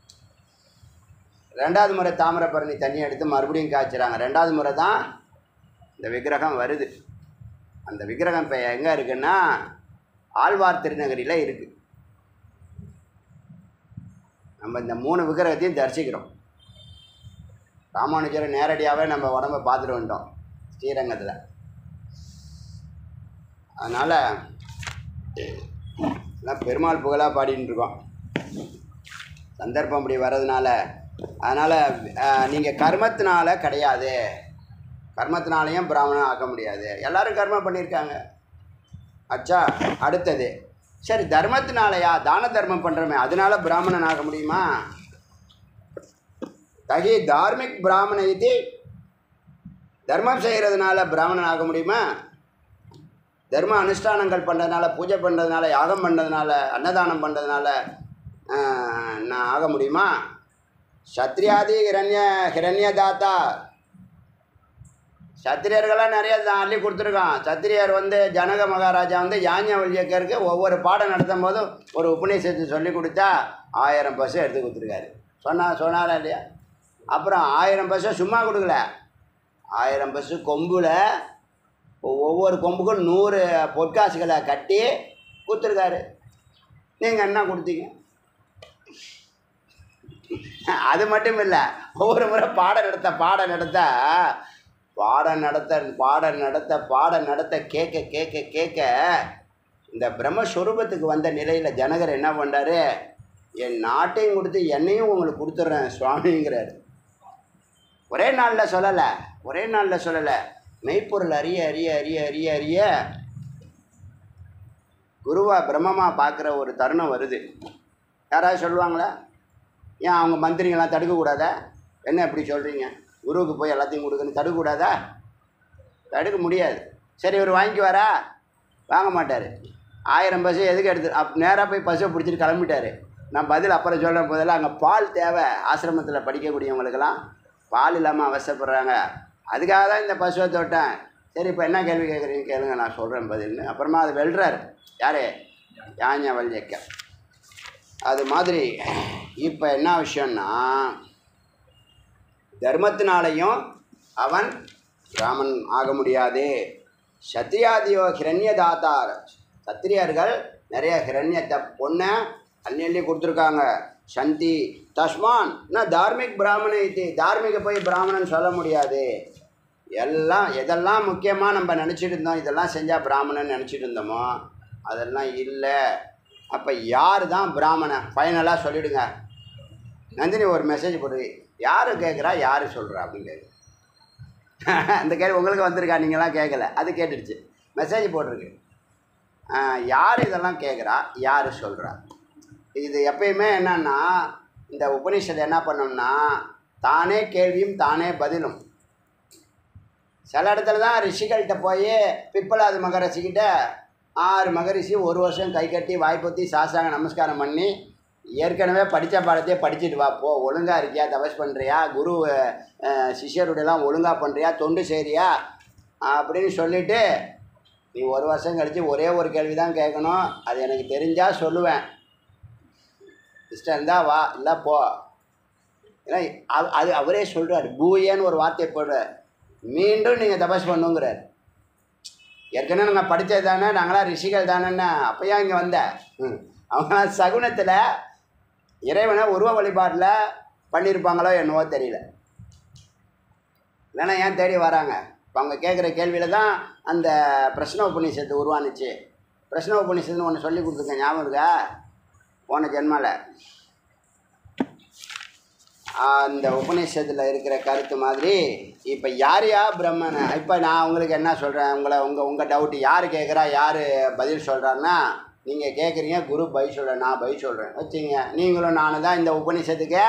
2வது முறை தாமிரபரணி தண்ணி எடுத்து மறுபடியும் காய்ச்சுறாங்க. 2வது முறை தான் இந்த விக்கிரகம் வருது. அந்த விக்கிரகம் இப்போ எங்கே இருக்குன்னா ஆழ்வார் திருநகரியில் இருக்குது. நம்ம இந்த 3 விக்கிரகத்தையும் தரிசிக்கிறோம். ராமானுஜரை நேரடியாகவே நம்ம உடம்பை பார்த்துட்டு வந்துட்டோம் ஸ்ரீரங்கத்தில். அதனால் எல்லாம் பெருமாள் புகழாக பாடின்னு இருக்கோம். சந்தர்ப்பம் அப்படி வர்றதுனால. அதனால் நீங்கள் கர்மத்தினால கிடையாது, கர்மத்தினாலையும் பிராமணன் ஆக்க முடியாது. எல்லோரும் கர்மம் பண்ணியிருக்காங்க. அச்சா, அடுத்தது சரி, தர்மத்தினாலையா? தான தர்மம் பண்ணுறோமே, அதனால பிராமணன் ஆக முடியுமா? தகி தார்மிக் பிராமண இது, தர்மம் செய்கிறதுனால பிராமணன் ஆக முடியுமா? தர்ம அனுஷ்டானங்கள் பண்ணுறதுனால, பூஜை பண்ணுறதுனால, யாகம் பண்ணுறதுனால, அன்னதானம் பண்ணுறதுனால நான் ஆக முடியுமா? சத்ரியாதி ஹிரண்யதாத்தா, சத்திரியர்களாக நிறைய அள்ளி கொடுத்துருக்கான். சத்திரியர் வந்து ஜனக மகாராஜா வந்து யாஞவல்யக்கருக்கு ஒவ்வொரு பாடம் நடத்தும் போதும் ஒரு உபநிஷத்தை சொல்லி கொடுத்தா 1000 பசு எடுத்து கொடுத்துருக்காரு. சொன்னாரா இல்லையா? அப்புறம் 1000 பசு சும்மா கொடுக்கல, 1000 பசு கொம்பில் ஒவ்வொரு கொம்புக்கும் 100 பொற்காசுகளை கட்டி கொடுத்துருக்காரு. நீங்கள் என்ன கொடுத்தீங்க? அது மட்டும் இல்லை, ஒவ்வொரு முறை பாடம் நடத்த கேட்க இந்த பிரம்மஸ்வரூபத்துக்கு வந்த நிலையில் ஜனகர் என்ன பண்ணுறாரு? என் நாட்டையும் கொடுத்து என்னையும் உங்களுக்கு கொடுத்துட்றேன் சுவாமிங்கிறார். ஒரே நாளில் சொல்லலை, மெய்ப்பொருள் அறிய குருவா பிரம்மமாக பார்க்குற ஒரு தருணம் வருது. யாராவது சொல்லுவாங்களா? ஏன் அவங்க மந்திரிங்களாம் தடுக்கக்கூடாதா? என்ன இப்படி சொல்கிறீங்க? குருவுக்கு போய் எல்லாத்தையும் கொடுக்குன்னு தடுக்கக்கூடாதா? தடுக்க முடியாது. சரி இவர் வாங்கிக்குவாரா? வாங்க மாட்டார். 1000 பசு எதுக்கு எடுத்து நேராக போய் பசுவை பிடிச்சிட்டு கிளம்பிட்டார். நான் பதில் அப்புறம் சொல்கிற போதெல்லாம் அங்கே பால் தேவை. ஆசிரமத்தில் படிக்கக்கூடியவங்களுக்கெல்லாம் பால் இல்லாமல் அவசரப்படுறாங்க. அதுக்காக தான் இந்த பசுவை தொட்டேன். சரி இப்போ என்ன கேள்வி கேட்குறீங்க கேளுங்க, நான் சொல்கிறேன் பதில்னு. அப்புறமா அது வெல்றார். யார்? யாஞவல்யக்க. அது மாதிரி இப்போ என்ன விஷயம்னா, தர்மத்தினாலையும் அவன் ராமன் ஆக முடியாது. சத்திரியாதியோ ஹிரண்யதாத்தார். சத்திரியர்கள் நிறைய ஹிரண்யத்தை பொண்ணை அள்ளி கொடுத்துருக்காங்க. சந்தி தஸ்மான் நான் தார்மிக் பிராமண இது. தார்மிக போய் பிராமணன் சொல்ல முடியாது. எல்லாம் எதெல்லாம் முக்கியமாக நம்ம நினச்சிட்டு இருந்தோம், இதெல்லாம் செஞ்சால் பிராமணன் நினச்சிட்டு இருந்தோமோ அதெல்லாம் இல்லை. அப்போ யார் தான் பிராமணன்? ஃபைனலாக சொல்லிவிடுங்க. நந்தினி ஒரு மெசேஜ் போடுது, யார் கேட்குறா யார் சொல்கிறா அப்படின்னு கேட்கு. அந்த கேள்வி உங்களுக்கு வந்திருக்கா? நீங்களாம் கேட்கல, அது கேட்டுடுச்சு. மெசேஜ் போட்டிருக்கு, யார் இதெல்லாம் கேட்குறா யார் சொல்கிறா. இது எப்பயுமே என்னன்னா, இந்த உபநிஷத்து என்ன பண்ணோம்னா தானே கேள்வியும் தானே பதிலும். சில இடத்துல தான் ரிஷிகள்கிட்ட போய் பிப்பலாது மகரிஷிக்கிட்ட 6 மகரிஷி 1 வருஷம் கை கட்டி வாய்ப்பொத்தி சாஸ்தாங்க நமஸ்காரம் பண்ணி, ஏற்கனவே படித்த பாடத்தையே படிச்சுட்டு வா போ, ஒழுங்காக இருக்கியா, தபஸ் பண்ணுறியா, குரு சிஷ்யருடையெல்லாம் ஒழுங்காக பண்ணுறியா, தொண்டு செய்கிறியா அப்படின்னு சொல்லிவிட்டு, நீ 1 வருஷம் கழித்து ஒரே ஒரு கேள்வி தான் கேட்கணும், அது எனக்கு தெரிஞ்சால் சொல்லுவேன், இஷ்டம் இருந்தால் வா, இல்லை போ. ஏன்னா அது அவரே சொல்கிறார். பூயேன்னு ஒரு வார்த்தையை போடுறார். மீண்டும் நீங்கள் தபஸ் பண்ணுங்கிறார். ஏற்கனவே நாங்கள் படித்தது தானே, நாங்களாம் ரிஷிகள் தானேன்னு அப்போயா இங்கே வந்த. அவங்களாம் சகுனத்தில் இறைவனை உருவ வழிபாட்டில் பண்ணியிருப்பாங்களோ என்னவோ தெரியல. இல்லைன்னா ஏன் தேடி வராங்க? இப்போ அவங்க கேட்குற கேள்வியில் தான் அந்த பிரஷ்ன உபநிஷத்து உருவானுச்சு. பிரஷ்ன உபநிஷத்துன்னு ஒன்று சொல்லி கொடுத்துருக்கேன், ஞாபகம் இருக்கா? போன ஜென்மாவில் அந்த உபநிஷத்தில் இருக்கிற கருத்து மாதிரி இப்போ யார் பிரம்மன். இப்போ நான் உங்களுக்கு என்ன சொல்கிறேன், உங்கள் டவுட்டு யார் கேட்குறா யார் பதில் சொல்கிறான்னா, நீங்கள் கேட்குறீங்க குரு பை சொல்கிறேன், நான் பை சொல்கிறேன் வச்சுங்க. நீங்களும் நானும் தான் இந்த உபநிஷத்துக்கு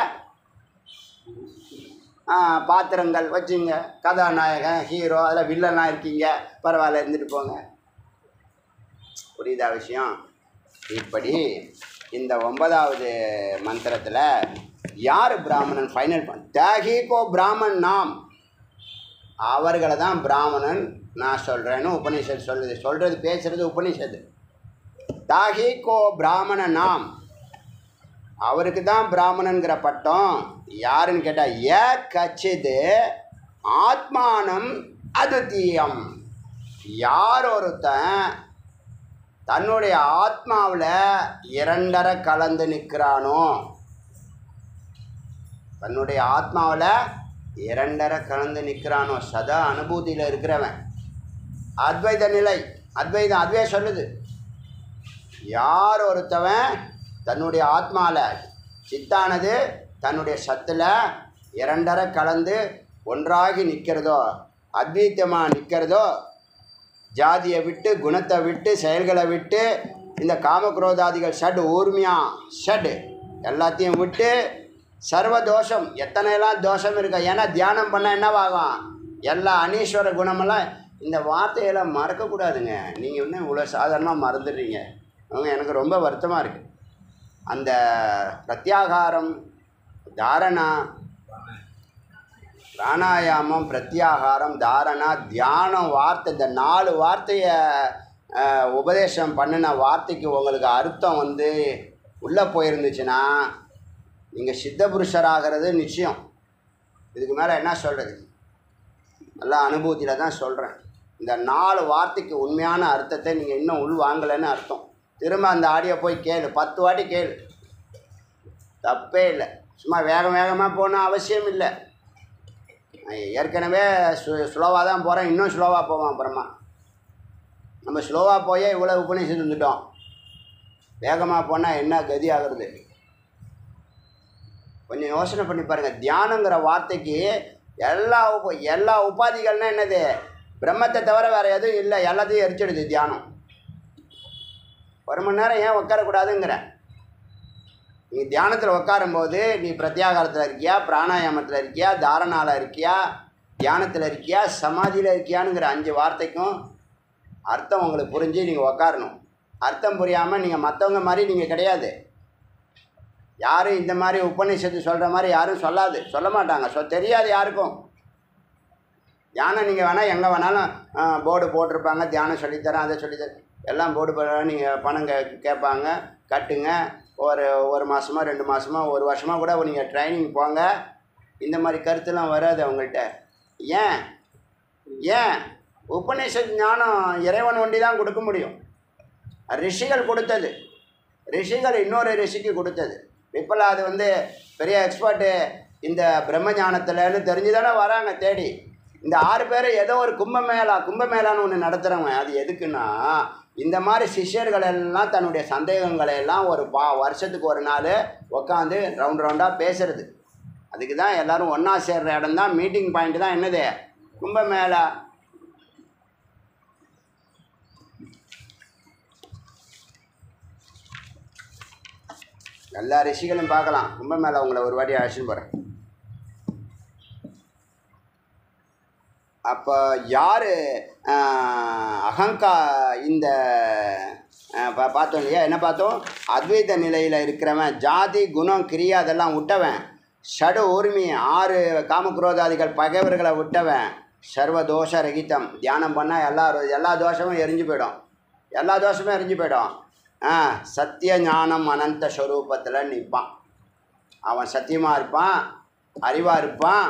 பாத்திரங்கள் வச்சுங்க. கதாநாயகன் ஹீரோ அதில் வில்லன்லாம் இருக்கீங்க, பரவாயில்ல இருந்துட்டு போங்க. புரியுதா விஷயம்? இப்படி இந்த 9வது மந்திரத்தில் யார் பிராமணன் ஃபைனல் தியாகி கோ பிராமன் நாம், அவர்களை தான் பிராமணன் நான் சொல்கிறேன்னு உபநிஷத்து சொல்லுது. சொல்கிறது பேசுகிறது உபநிஷத்து. தாகி கோ பிராமண நாம், அவருக்கு தான் பிராமணன்கிற பட்டம். யாருன்னு கேட்டால் ஏ கச்சிது ஆத்மானம் அதுத்தீயம். யார் ஒருத்தன் தன்னுடைய ஆத்மாவில் 2 கலந்து நிற்கிறானோ, தன்னுடைய ஆத்மாவில் 2 கலந்து நிற்கிறானோ, சதா அனுபூதியில் இருக்கிறவன், அத்வைத நிலை, அத்வைதம் அதுவே சொல்லுது. யார் ஒருத்தவன் தன்னுடைய ஆத்மாவில் சித்தானது தன்னுடைய சத்தில் 2 கலந்து ஒன்றாகி நிற்கிறதோ, அத்வைத்தமாக நிற்கிறதோ, ஜாதியை விட்டு குணத்தை விட்டு செயல்களை விட்டு இந்த காமக்ரோதாதிகள் ஷட் ஊர்மியா ஷட் எல்லாத்தையும் விட்டு சர்வதோஷம், எத்தனையெல்லாம் தோஷம் இருக்கா. ஏன்னா தியானம் பண்ணால் என்னவாகும், எல்லா அனீஸ்வர குணமெல்லாம். இந்த வார்த்தையெல்லாம் மறக்கக்கூடாதுங்க. நீங்கள் இன்னும் இவ்வளோ சாதாரணமாக மறந்துடுறீங்க. அவங்க எனக்கு ரொம்ப வருத்தமாக இருக்குது. அந்த பிரத்யாகாரம், தாரணா, பிராணாயாமம், பிரத்யாகாரம், தாரணா, தியானம், வார்த்தை, இந்த 4 வார்த்தையை உபதேசம் பண்ணின வார்த்தைக்கு உங்களுக்கு அர்த்தம் உள்ளே போயிருந்துச்சுன்னா நீங்கள் சித்த புருஷராகிறது நிச்சயம். இதுக்கு மேலே என்ன சொல்கிறது, நல்லா அனுபூதியில் தான் சொல்கிறேன். இந்த 4 வார்த்தைக்கு உண்மையான அர்த்தத்தை நீங்கள் இன்னும் உள் வாங்கலைன்னு அர்த்தம். திரும்ப அந்த ஆடியோ போய் கேளு, 10 வாட்டி கேளு, தப்பே இல்லை. சும்மா வேகமாக போகணும் அவசியம் இல்லை. ஏற்கனவே ஸ்லோவாக தான் போகிறேன், இன்னும் ஸ்லோவாக போவோம். அப்புறமா நம்ம ஸ்லோவாக போயே இவ்வளோ உபநிஷத்து வந்துட்டோம். வேகமாக போனால் என்ன கதி ஆகிறது? கொஞ்சம் யோசனை பண்ணி பாருங்கள். தியானங்கிற வார்த்தைக்கு எல்லா உபாதிகள்னால் என்னது? பிரம்மத்தை தவிர வேறு எதுவும் இல்லை, எல்லாத்தையும் எரிச்சிடுது தியானம். 1 மணி நேரம் ஏன் உட்காரக்கூடாதுங்கிற? நீ தியானத்தில் உட்காரும்போது நீ பிரத்யாகாரத்தில் இருக்கியா, பிராணாயாமத்தில் இருக்கியா, தாரணாவில் இருக்கியா, தியானத்தில் இருக்கியா, சமாதியில் இருக்கியானுங்கிற 5 வார்த்தைக்கும் அர்த்தம் உங்களுக்கு புரிஞ்சு நீங்கள் உட்காரணும். அர்த்தம் புரியாமல் நீங்கள் மற்றவங்க மாதிரி நீங்கள் கிடையாது. யாரும் இந்த மாதிரி உபநிஷத்து சொல்கிற மாதிரி யாரும் சொல்ல மாட்டாங்க. தெரியாது யாருக்கும். தியானம் நீங்கள் வேணால் எங்கே வேணாலும் போர்டு போட்டிருப்பாங்க, தியானம் சொல்லித்தரேன், அதை சொல்லித்தரேன், எல்லாம் போர்டு போட நீங்கள் பணம் கேட்பாங்க, கட்டுங்க. ஒரு மாதமோ 2 மாதமோ 1 வருஷமாக கூட நீங்கள் ட்ரைனிங் போங்க. இந்த மாதிரி கருத்துலாம் வராது அவங்கள்ட்ட. ஏன் உபநிஷத் ஞானம் இறைவன் ஒண்டி தான் கொடுக்க முடியும். ரிஷிகள் கொடுத்தது, ரிஷிகள் இன்னொரு ரிஷிக்கு கொடுத்தது. இப்போல்லாம் அது பெரிய எக்ஸ்பர்ட்டு இந்த பிரம்ம ஞானத்தில்னு தெரிஞ்சு தானே வராங்க தேடி. இந்த 6 பேர் ஏதோ ஒரு கும்பமேளான்னு ஒன்று நடத்துகிறவங்க. அது எதுக்குன்னா, இந்த மாதிரி சிஷ்யர்கள் எல்லாம் தன்னுடைய சந்தேகங்களை எல்லாம் ஒரு வருஷத்துக்கு ஒரு நாள் உட்காந்து ரவுண்டாக பேசுறது. அதுக்கு தான் எல்லோரும் ஒன்றா சேர்கிற இடம் தான் மீட்டிங் பாயிண்ட் தான் என்னது, கும்பமேளா. எல்லா ரிஷிகளும் பார்க்கலாம். கும்பமேளா உங்களை ஒரு வாட்டி அழைச்சின்னு போகிறேன். அப்போ யார் இந்த பார்த்தோம் இல்லையா, என்ன பார்த்தோம்? அத்வைத நிலையில் இருக்கிறவன், ஜாதி குணம் கிரியா அதெல்லாம் விட்டவன், ஷடு ஊர்மி 6 காமக்ரோதாதிகள் பகைவர்களை விட்டவன், சர்வதோஷ ரகிதம். தியானம் பண்ணால் எல்லா தோஷமும் எரிஞ்சு போயிடும். சத்திய ஞானம் அனந்த ஸ்வரூபத்தில் நிற்பான். அவன் சத்தியமாக இருப்பான், அறிவாக இருப்பான்,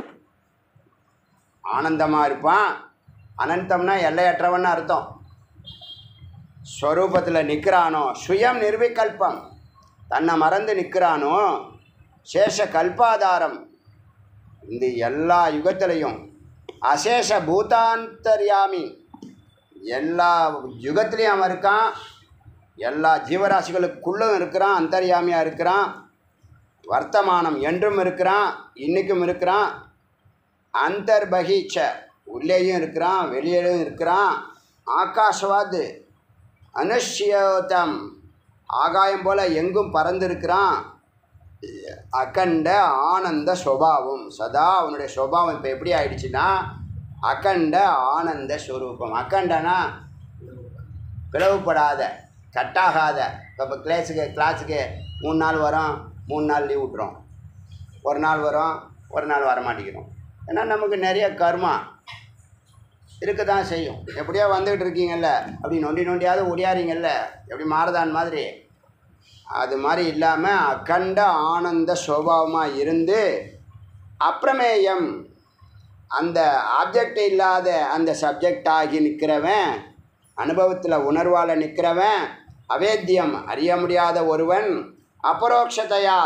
ஆனந்தமாக இருப்பான். அனந்தம்னா எல்லையற்றவன்னு அர்த்தம். ஸ்வரூபத்தில் நிற்கிறானோ, சுயம் நிர்விகல்பம், தன்னை மறந்து நிற்கிறானோ, சேஷ கல்பாதாரம், இந்த எல்லா யுகத்திலையும் அசேஷ பூதாந்தர்யாமி, எல்லா யுகத்திலையும் அவன் இருக்கான், எல்லா ஜீவராசிகளுக்குள்ளும் இருக்கிறான், அந்தர்யாமியாக இருக்கிறான், வர்த்தமானம் என்றும் இருக்கிறான், இன்றைக்கும் இருக்கிறான், அந்தர்பகிச்ச உள்ளேயும் இருக்கிறான், வெளியிலும் இருக்கிறான், ஆகாஷவாது அனுஷ்யோதம் ஆகாயம் போல் எங்கும் பறந்துருக்கிறான், அகண்ட ஆனந்த ஸ்வபாவம், சதா அவனுடைய ஸ்வபாவம் இப்போ எப்படி ஆயிடுச்சுன்னா அகண்ட ஆனந்த ஸ்வரூபம். அகண்டனா பிளவுபடாத, கட்டாகாத. இப்போ கிளாஸுக்கு 3 நாள் வரோம், 3 நாள் லீவ் விட்டுறோம், 1 நாள் வரோம், 1 நாள் வரமாட்டேங்கிறோம். ஏன்னா நமக்கு நிறைய கர்மா இருக்க தான் செய்யும். எப்படியோ வந்துக்கிட்டு இருக்கீங்கல்ல, அப்படி நொண்டியாவது ஒடியாறீங்கல்ல, எப்படி மாறுதான் மாதிரி. அது மாதிரி இல்லாமல் அகண்ட ஆனந்த ஸ்வபாவமாக இருந்து, அப்பிரமேயம் அந்த ஆப்ஜெக்ட் இல்லாத அந்த சப்ஜெக்ட் ஆகி நிற்கிறவன், அனுபவத்தில் உணர்வால் நிற்கிறவன், அவேத்தியம் அறிய முடியாத ஒருவன், அபரோக்ஷதையா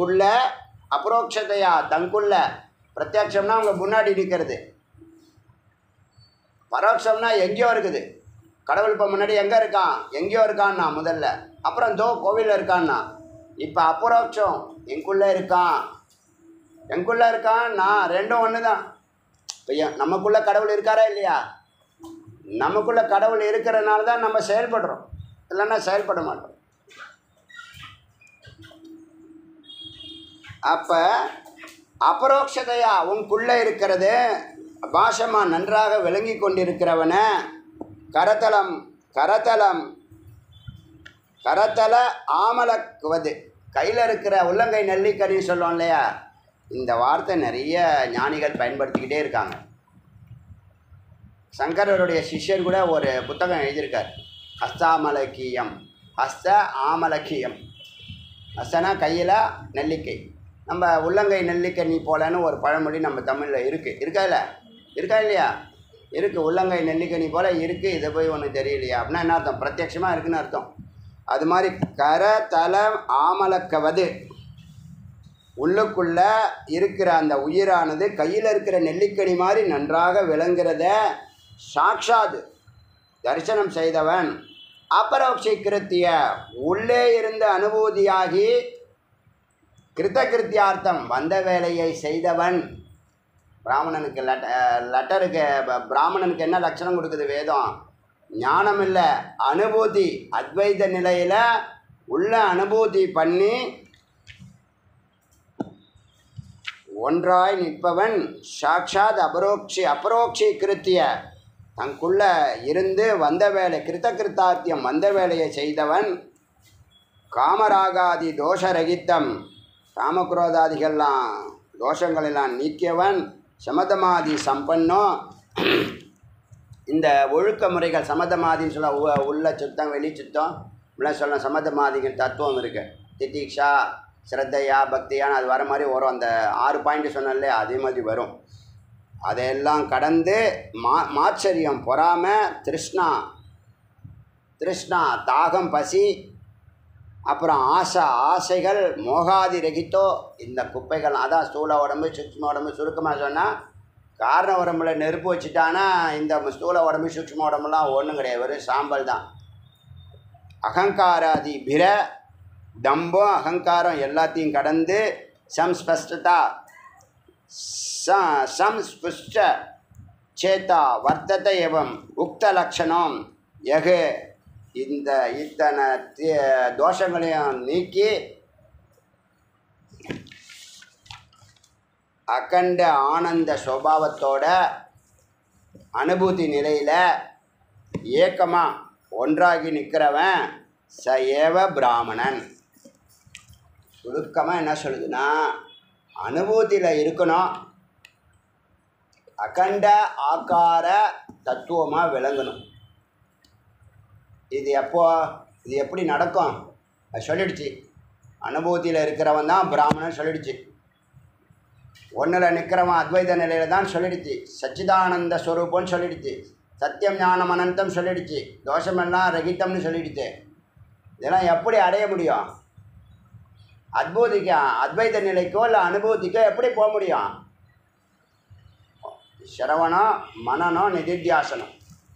தங்குள்ள பிரத்யட்சம்னா அவங்க முன்னாடி நிற்கிறது, பரோட்சம்னா எங்கேயோ இருக்குது. கடவுள் இப்போ முன்னாடி எங்கே இருக்கான், எங்கேயோ இருக்கான்னா முதல்ல, அப்புறம் கோவிலில் இருக்கான்னா. இப்போ அபரோட்சம் எங்குள்ளே இருக்கான், நான் ரெண்டும் ஒன்று தான். இப்போ நமக்குள்ளே கடவுள் இருக்காரா இல்லையா? நமக்குள்ளே கடவுள் இருக்கிறனால தான் நம்ம செயல்படுறோம், இல்லைன்னா செயல்பட மாட்டோம். அப்போ அபரோக்ஷதையா உனக்குள்ளே இருக்கிறது, பாஷமாக நன்றாக விளங்கி கொண்டிருக்கிறவன, கரத்தல ஆமலக்குவது, கையில் இருக்கிற உள்ளங்கை நெல்லிக்கனின்னு சொல்லுவோம் இல்லையா, இந்த வார்த்தை நிறைய ஞானிகள் பயன்படுத்திக்கிட்டே இருக்காங்க. சங்கரருடைய சிஷ்யர் கூட ஒரு புத்தகம் எழுதியிருக்கார், ஹஸ்தாமலக்கியம், ஹஸ்தனா கையில் நெல்லிக்கை, நம்ம உள்ளங்கை நெல்லிக்கனி போலன்னு ஒரு பழமொழி நம்ம தமிழில் இருக்கா இல்லையா? இருக்குது, உள்ளங்கை நெல்லிக்கனி போல் இருக்குது. இதை போய் ஒன்று தெரியலையா அப்படின்னா என்ன அர்த்தம்? பிரத்யட்சமாக இருக்குன்னு அர்த்தம். அது மாதிரி கரதலம் ஆமலக்கவது, உள்ளுக்குள்ளே இருக்கிற அந்த உயிரானது கையில் இருக்கிற நெல்லிக்கனி மாதிரி நன்றாக விளங்குறத சாட்சாத் தரிசனம் செய்தவன், அபரோக்ஷிகிருத்திய உள்ளே இருந்த அனுபூதியாகி கிருத்தியார்த்தம் வந்த வேலையை செய்தவன். பிராமணனுக்கு லெட்டருக்கு பிராமணனுக்கு என்ன லட்சணம் கொடுக்குது வேதம்? ஞானம் இல்லை, அனுபூதி. அத்வைத நிலையில் உள்ள அனுபூதி பண்ணி ஒன்றாய் நிற்பவன் சாட்சாத் அபரோக்ஷீகிருத்திய தங்குள்ள இருந்து வந்த வேலை கிருத்தார்த்தியம் வந்த வேலையை செய்தவன் காமராகாதி தோஷரகித்தம் காமக்ரோதாதிகள்லாம் தோஷங்களெல்லாம் நீக்கியவன் சமதமாதி சம்பன்னோ இந்த ஒழுக்க முறைகள் சமதமாதின்னு சொல்ல உள்ள சுத்தம் வெளி சுத்தம் இப்படிலாம் சொல்ல சமதமாதிகள் தத்துவம் இருக்குது திதீக்ஷா ஸ்ரத்தையா பக்தியான்னு அது வர மாதிரி வரும் அந்த 6 பாயிண்ட் சொன்னாலே அதே மாதிரி வரும் அதையெல்லாம் கடந்து மாச்சரியம் பொறாமை திருஷ்ணா தாகம் பசி அப்புறம் ஆசைகள் மோகாதி ரகித்தோ இந்த குப்பைகள் அதான் ஸ்தூல உடம்பு சூக்ஷ்ம உடம்பு சுருக்கமாக சொன்னால் காரண உடம்புல நெருப்பு வச்சுட்டானா இந்த ஸ்தூல உடம்பு சூக்ஷ்ம உடம்புலாம் ஒன்றும் கிடையாது வெறும் சாம்பல் தான் அகங்காராதி பிர தம்பம் அகங்காரம் எல்லாத்தையும் கடந்து சம்ஸ்பஷ்டதா சம்ஸ்புஷ்ட சேத்தா வர்த்தத்தை எவம் உக்த லட்சணம் எகு இந்த இத்தனை தோஷங்களையும் நீக்கி அகண்ட ஆனந்த சுபாவத்தோட அனுபூதி நிலையில் ஏக்கமாக ஒன்றாகி நிற்கிறவன் ச ஏவ பிராமணன். சுருக்கமாக என்ன சொல்லுதுன்னா அனுபூதியில் இருக்கணும், அகண்ட ஆக்கார தத்துவமாக விளங்கணும். இது எப்படி நடக்கும் அது சொல்லிடுச்சு. அனுபூதியில் இருக்கிறவன் தான் பிராமணன் சொல்லிடுச்சு. ஒன்றில் நிற்கிறவன் அத்வைத நிலையில் தான் சொல்லிடுச்சு. சச்சிதானந்த ஸ்வரூபம்னு சொல்லிடுச்சு. சத்தியம் ஞானம் அனந்தம் சொல்லிடுச்சு. தோஷமெல்லாம் ரகித்தம்னு சொல்லிடுச்சு. இதெல்லாம் எப்படி அடைய முடியும்? அத்வைத நிலைக்கோ இல்லை அனுபூதிக்கோ எப்படி போக முடியும்? சிரவணம் மனனம் நிதித்தியாசனம்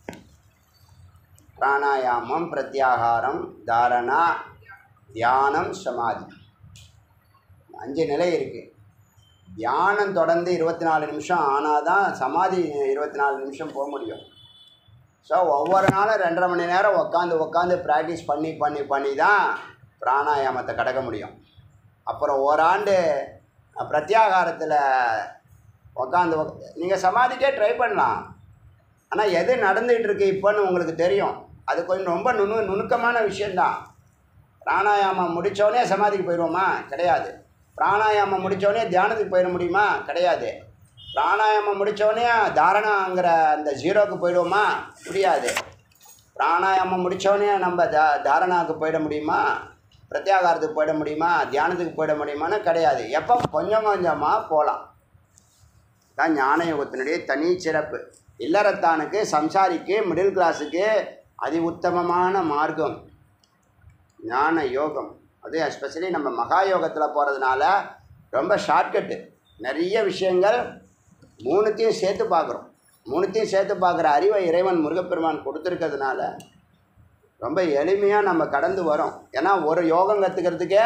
பிராணாயாமம் பிரத்யாகாரம் தாரணா தியானம் சமாதி 5 நிலை இருக்குது. தியானம் தொடர்ந்து 24 நிமிஷம் ஆனால் தான் சமாதி 24 நிமிஷம் போக முடியும். ஸோ ஒவ்வொரு நாளும் 2.5 மணி நேரம் உட்காந்து ப்ராக்டிஸ் பண்ணி தான் பிராணாயாமத்தை கடக்க முடியும். அப்புறம் ஓராண்டு பிரத்யாகாரத்தில் உட்காந்து நீங்கள் சமாதிக்கே ட்ரை பண்ணலாம். ஆனால் எது நடந்துகிட்டு இருக்கு இப்போன்னு உங்களுக்கு தெரியும். அது கொஞ்சம் ரொம்ப நுணுக்கமான விஷயந்தான். பிராணாயாமம் முடித்தோடனே சமாதிக்கு போயிடுவோமா? கிடையாது. பிராணாயாமம் முடித்தோடனே தியானத்துக்கு போயிட முடியுமா? கிடையாது. பிராணாயாமம் முடித்தோடனே தாரணாங்கிற அந்த 0க்கு போயிடுவோமா? முடியாது. பிராணாயாமம் முடித்தோடனே நம்ம தாரணாவுக்கு போயிட முடியுமா? பிரத்யாகாரத்துக்கு போயிட முடியுமா? தியானத்துக்கு போயிட முடியுமான்னு கிடையாது. எப்போ கொஞ்சம் கொஞ்சமாக போகலாம். தான் ஞான யோகத்தினுடைய தனி சிறப்பு. இல்லறத்தானுக்கு சம்சாரிக்கு மிடில் கிளாஸுக்கு அதி உத்தமமான மார்க்கம் ஞான யோகம். அது எஸ்பெஷலி நம்ம மகா யோகத்தில் போகிறதுனால ரொம்ப ஷார்ட்கட்டு. நிறைய விஷயங்கள் 3த்தையும் சேர்த்து பார்க்குறோம். 3த்தையும் சேர்த்து பார்க்குற அறிவை இறைவன் முருகப்பெருமான் கொடுத்துருக்கிறதுனால ரொம்ப எளிமையாக நம்ம கடந்து வரோம். ஏன்னா ஒரு யோகம் கற்றுக்கிறதுக்கே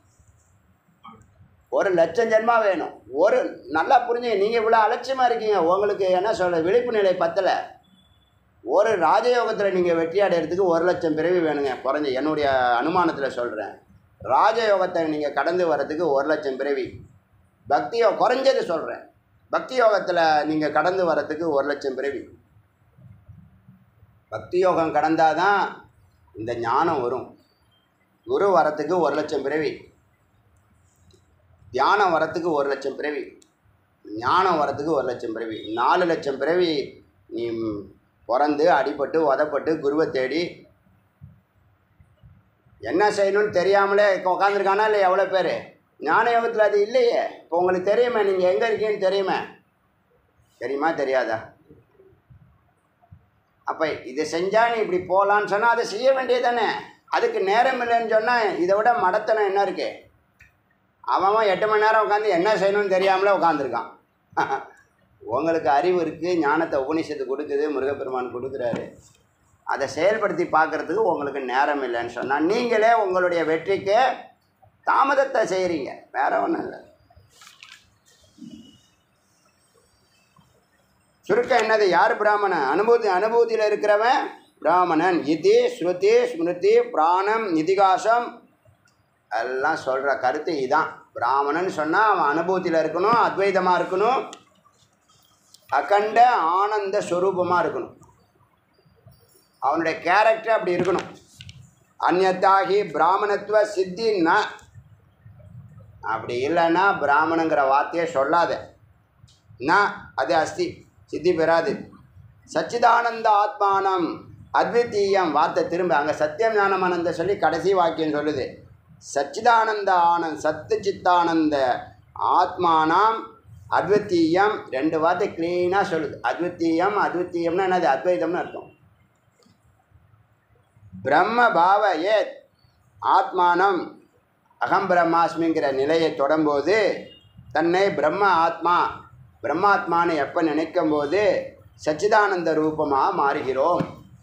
1,00,000 ஜென்மா வேணும். நல்லா புரிஞ்சுங்க. நீங்கள் இவ்வளோ அலட்சியமாக இருக்கீங்க. உங்களுக்கு என்ன சொல்ல விழிப்பு நிலை பத்தலை. ஒரு ராஜயோகத்தில் நீங்கள் வெற்றி அடைகிறதுக்கு 1,00,000 பிறவி வேணுங்க குறைஞ்ச. என்னுடைய அனுமானத்தில் சொல்கிறேன். ராஜயோகத்தை நீங்கள் கடந்து வர்றதுக்கு 1,00,000 பிறவி. பக்தி குறைஞ்சது சொல்கிறேன். பக்தி யோகத்தில் நீங்கள் கடந்து வர்றதுக்கு 1,00,000 பிறவி. பக்தி யோகம் கடந்தால் தான் இந்த ஞானம் வரும். குரு வரத்துக்கு 1,00,000 பிறவி. தியானம் வரத்துக்கு 1,00,000 பிறவி. ஞானம் வரத்துக்கு 1,00,000 பிறவி. 4,00,000 பிறவி நீ பிறந்து அடிபட்டு உதப்பட்டு குருவை தேடி என்ன செய்யணும்னு தெரியாமலே உட்காந்துருக்கானா இல்லை எவ்வளோ பேர்? ஞான யோகத்தில் அது இல்லையே. இப்போ உங்களுக்கு தெரியுமே, நீங்கள் எங்கே இருக்கீங்கன்னு தெரியுமா தெரியாதா? அப்போ இதை செஞ்சால் நீ இப்படி போகலான்னு சொன்னால் அதை செய்ய வேண்டியது தானே. அதுக்கு நேரம் இல்லைன்னு சொன்னால் இதை விட மடத்தனம் என்ன இருக்குது? அவன் 8 மணி நேரம் உட்காந்து என்ன செய்யணும்னு தெரியாமலே உட்காந்துருக்கான். உங்களுக்கு அறிவு இருக்குது, ஞானத்தை உபநிஷத்து கொடுக்குது, முருகப்பெருமான் கொடுக்குறாரு. அதை செயல்படுத்தி பார்க்குறதுக்கு உங்களுக்கு நேரம் இல்லைன்னு சொன்னால் நீங்களே உங்களுடைய வெற்றிக்கு தாமதத்தை செய்கிறீங்க. வேறு ஒன்றும் இல்லை. சுருக்கம் என்னது? யார் பிராமணன்? அனுபூதியில் இருக்கிறவன் பிராமணன். இதி ஸ்ருதி ஸ்மிருதி பிராணம் இதிகாசம் எல்லாம் சொல்கிற கருத்து இதுதான். பிராமணன் சொன்னால் அவன் அனுபூதியில் இருக்கணும், அத்வைதமாக இருக்கணும், அகண்ட ஆனந்த ஸ்வரூபமாக இருக்கணும். அவனுடைய கேரக்டர் அப்படி இருக்கணும். அந்நத்தாகி பிராமணத்துவ சித்தின்னா, அப்படி இல்லைன்னா பிராமணங்கிற வார்த்தையை சொல்லாத. அது அஸ்தி, சித்தி பெறாது. சச்சிதானந்த ஆத்மானம் அத்விதீயம் வார்த்தை திரும்ப அங்கே சத்தியம் ஞானமானந்த சொல்லி கடைசி வாக்கியம் சொல்லுது. சச்சிதானந்த ஆனந்த் சத்து சித்தானந்த ஆத்மானம் அத்விதீயம் 2 வார்த்தை க்ளீனாக சொல்லுது. அத்விதீயம், அத்விதீயம்னா என்னது? அத்வைதம்னு அர்த்தம். பிரம்ம பாவ ஏத் ஆத்மானம் அகம் பிரம்மாஸ்மிங்கிற நிலையை தொடரும்போது தன்னை பிரம்மாத்மான்னு எப்போ நினைக்கும் போது சச்சிதானந்த ரூபமாக மாறுகிறோம்.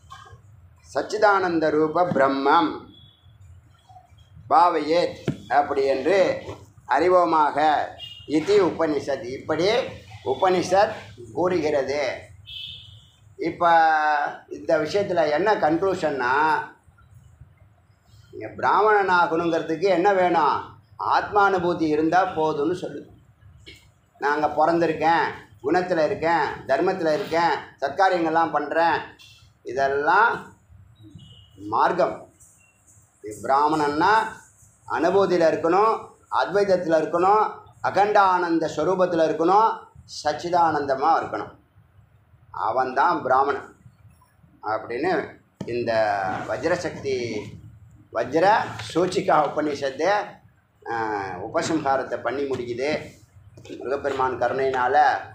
சச்சிதானந்த ரூப பிரம்மம் பாவையேத் அப்படி என்று அறிவோமாக. இது உபனிஷத், இப்படி உபனிஷத் கூறுகிறது. இப்போ இந்த விஷயத்தில் என்ன கன்க்ளூஷன்னா, நீங்கள் பிராமணன் ஆகணுங்கிறதுக்கு என்ன வேணும்? ஆத்மானுபூதி இருந்தால் போதும்னு சொல்லுது. நான் அங்கே பிறந்திருக்கேன், குணத்தில் இருக்கேன், தர்மத்தில் இருக்கேன், சத்காரியங்கள்லாம் பண்ணுறேன், இதெல்லாம் மார்க்கம். பிராமணன்னா அனுபூதியில் இருக்கணும், அத்வைதத்தில் இருக்கணும், அகண்ட ஆனந்த ஸ்வரூபத்தில் இருக்கணும், சச்சிதானந்தமாக இருக்கணும். அவன்தான் பிராமணன் அப்படின்னு இந்த வஜ்ரசக்தி வஜ்ர சூச்சிகா உபநிஷத்தை உபசம்ஹாரத்தை பண்ணி முடிக்குது. முருகப்பெருமான் கருணையினால்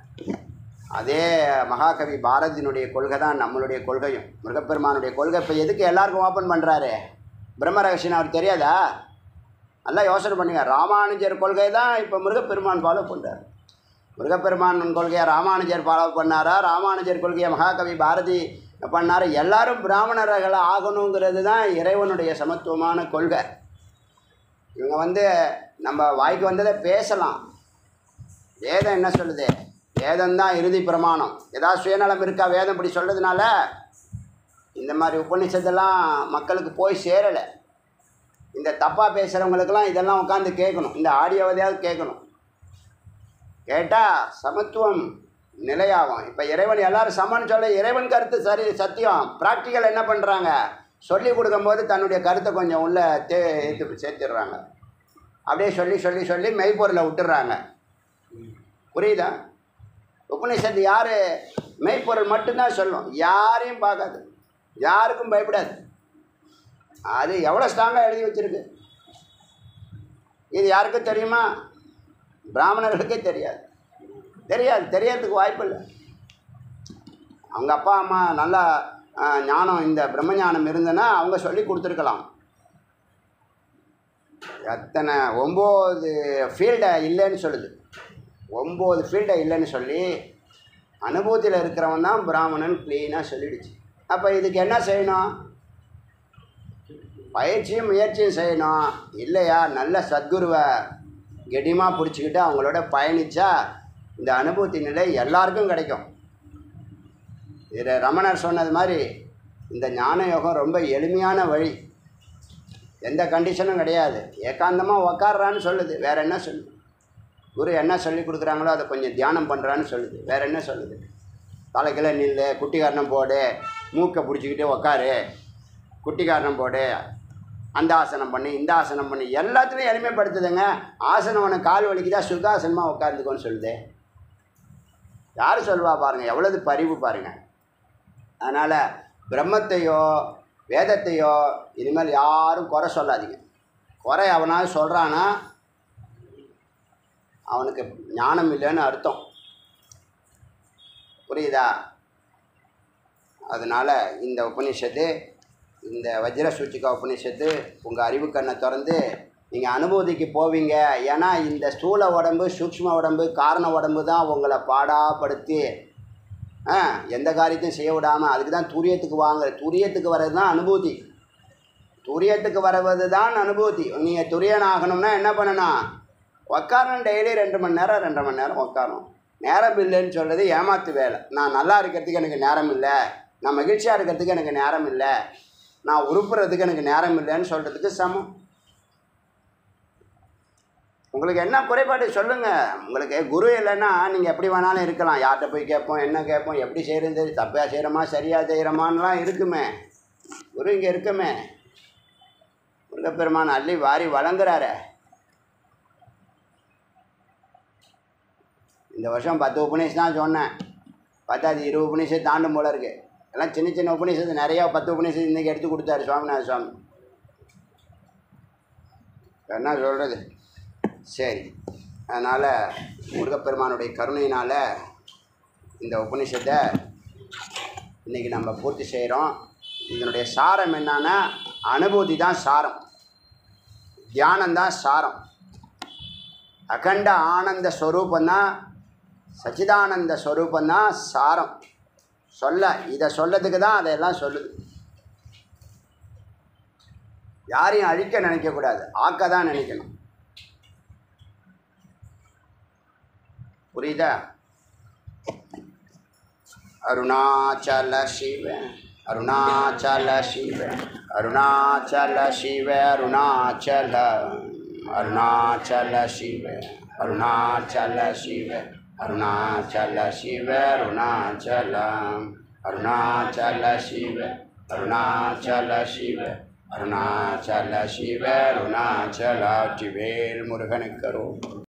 அதே மகாகவி பாரதியினுடைய கொள்கை தான் நம்மளுடைய கொள்கையும். முருகப்பெருமானுடைய கொள்கை இப்போ எதுக்கு எல்லாருக்கும் ஓப்பன் பண்ணுறாரு? பிரம்ம ரகசியம் அவருக்கு தெரியாதா? நல்லா யோசனை பண்ணுங்க. ராமானுஜர் கொள்கை தான் இப்போ முருகப்பெருமான் ஃபாலோ பண்ணுறார். முருகப்பெருமான் கொள்கையை ராமானுஜர் ஃபாலோ பண்ணாரா? ராமானுஜர் கொள்கையை மகாகவி பாரதி பண்ணார். எல்லாரும் பிராமணர்களை ஆகணுங்கிறது தான் இறைவனுடைய சமத்துவமான கொள்கை. இவங்க நம்ம வாய்க்கு வந்ததை பேசலாம். வேதம் என்ன சொல்லுது? வேதம்தான் இறுதி பிரமாணம். ஏதாவது சுயநலம் இருக்கா வேதம் இப்படி சொல்கிறதுனால? இந்த மாதிரி உபநிஷத்தெல்லாம் மக்களுக்கு போய் சேரலை. இந்த தப்பாக பேசுகிறவங்களுக்கெல்லாம் இதெல்லாம் உட்காந்து கேட்கணும், இந்த ஆடியோவதையாவது கேட்கணும். கேட்டால் சமத்துவம் நிலையாகும். இப்போ இறைவன் எல்லோரும் சமன்னு சொல்ல, இறைவன் கருத்து சரி சத்தியம். ப்ராக்டிக்கல் என்ன பண்ணுறாங்க? சொல்லி கொடுக்கும்போது தன்னுடைய கருத்தை கொஞ்சம் உள்ளே சேர்த்துடுறாங்க. அப்படியே சொல்லி சொல்லி சொல்லி மெய்ப்பொருளை விட்டுடுறாங்க. புரியுதா? உபநிஷத்து யார்? மெய்ப்பொருள் மட்டும்தான் சொல்லும், யாரையும் பார்க்காது, யாருக்கும் பயப்படாது. அது எவ்வளோ ஸ்ட்ராங்காக எழுதி வச்சுருக்கு. இது யாருக்கும் தெரியுமா? பிராமணர்களுக்கே தெரியாது. தெரியறதுக்கு வாய்ப்பு இல்லை. அவங்க அப்பா அம்மா நல்லா ஞானம், இந்த பிரம்ம ஞானம் இருந்ததுன்னா அவங்க சொல்லி கொடுத்துருக்கலாம். எத்தனை 9 ஃபீல்டை இல்லைன்னு சொல்லுது. 9 ஃபீல்டை இல்லைன்னு சொல்லி அனுபவத்தில் இருக்கிறவன் தான் பிராமணன் க்ளீனாக சொல்லிடுச்சு. அப்போ இதுக்கு என்ன செய்யணும்? பயிற்சியும் முயற்சியும் செய்யணும். இல்லையா நல்ல சத்குருவை கெடிமாக பிடிச்சிக்கிட்டு அவங்களோட பயணித்தா இந்த அனுபூதி நிலை எல்லாருக்கும் கிடைக்கும். இது ரமணர் சொன்னது மாதிரி இந்த ஞான யோகம் ரொம்ப எளிமையான வழி. எந்த கண்டிஷனும் கிடையாது. ஏகாந்தமாக உக்காடுறான்னு சொல்லுது, வேறு என்ன சொல்லுது? குரு என்ன சொல்லி கொடுக்குறாங்களோ அதை கொஞ்சம் தியானம் பண்ணுறான்னு சொல்லுது, வேறு என்ன சொல்லுது? தலைக்கில நில்லு, குட்டிக்காரணம் போடு, மூக்கை பிடிச்சிக்கிட்டு உக்காரு, குட்டிக்காரணம் போடு, அந்த ஆசனம் பண்ணி இந்த ஆசனம் பண்ணி எல்லாத்துலேயும் எளிமைப்படுத்துதுங்க. ஆசனம் உனக்கு கால் வலிக்குதா, சுகாசனமாக உட்காந்துக்கோன்னு சொல்லுது. யார் சொல்லுவா பாருங்கள், எவ்வளவு பரிவு பாருங்கள். அதனால் பிரம்மத்தையோ வேதத்தையோ இனிமேல் யாரும் குறை சொல்லாதீங்க. குறை அவனாவது சொல்கிறான்னா அவனுக்கு ஞானம் இல்லைன்னு அர்த்தம். புரியுதா? அதனால் இந்த உபநிஷத்து, இந்த வஜ்ர சூச்சிகா உபநிஷத்து உங்கள் அறிவு கண்ணை திறந்து நீங்கள் அனுபூதிக்கு போவீங்க. ஏன்னா இந்த ஸ்தூல உடம்பு, சூக்ஷ்ம உடம்பு, காரண உடம்பு தான் உங்களை பாடாப்படுத்தி எந்த காரியத்தையும் செய்ய விடாமல், அதுக்கு தான் துரியத்துக்கு வாங்க. துரியத்துக்கு வர்றது தான் அனுபூதி. துரியத்துக்கு வருவது தான் அனுபூதி. நீங்கள் துரியன் ஆகணும்னா என்ன பண்ணணும்? உட்காரணும். டெய்லி 2 மணி நேரம் 2.5 மணி நேரம் உட்காரணும். நேரம் இல்லைன்னு சொல்கிறது ஏமாத்து வேலை. நான் நல்லா இருக்கிறதுக்கு எனக்கு நேரம் இல்லை, நான் மகிழ்ச்சியாக இருக்கிறதுக்கு எனக்கு நேரம் இல்லை, நான் உருப்புறதுக்கு எனக்கு நேரம் இல்லைன்னு சொல்கிறதுக்கு சமம். உங்களுக்கு என்ன குறைபாடு சொல்லுங்கள். உங்களுக்கு குரு இல்லைன்னா நீங்கள் எப்படி வேணாலும் இருக்கலாம். யார்கிட்ட போய் கேட்போம், என்ன கேட்போம், எப்படி செய்கிறது, தப்பாக செய்கிறோமா சரியாக செய்கிறோமான்லாம் இருக்குமே. குரு இங்கே இருக்குமே. முருகப்பெருமான் அள்ளி வாரி வழங்குறாரு. இந்த வருஷம் 10 உபநிஷம் தான் சொன்னேன். பார்த்தா அது 20 உபநிஷம் தாண்டும் போல இருக்குது. எல்லாம் சின்ன சின்ன உபநிஷத்து நிறையா 10 உபநிஷத்து இன்றைக்கி எடுத்து கொடுத்தாரு சுவாமிநாத சுவாமி. என்ன சொல்கிறது. சரி, அதனால் முருகப்பெருமானுடைய கருணையினால் இந்த உபநிஷத்தை இன்றைக்கி நம்ம பூர்த்தி செய்கிறோம். இதனுடைய சாரம் என்னன்னா, அனுபூதி தான் சாரம், தியானந்தான் சாரம். அகண்ட ஆனந்த ஸ்வரூபந்தான், சச்சிதானந்த ஸ்வரூபந்தான் சாரம். இதை சொல்லதுக்கு தான் அதையெல்லாம் சொல்லுது. யாரையும் அழிக்க நினைக்கக்கூடாது, ஆக்க தான் நினைக்கணும். புரியுதா? அருணாச்சல சிவ அருணாச்சல சிவ அருணாச்சல சிவ அருணாச்சல அருணாச்சல சிவ அருணாச்சல சிவ அருணாச்சல சிவ அருணாச்சல அருணாச்சல சிவ அருணாச்சல சிவ அருணாச்சல சிவ அருணாச்சல. வெற்றிவேல் முருகனுக்கு.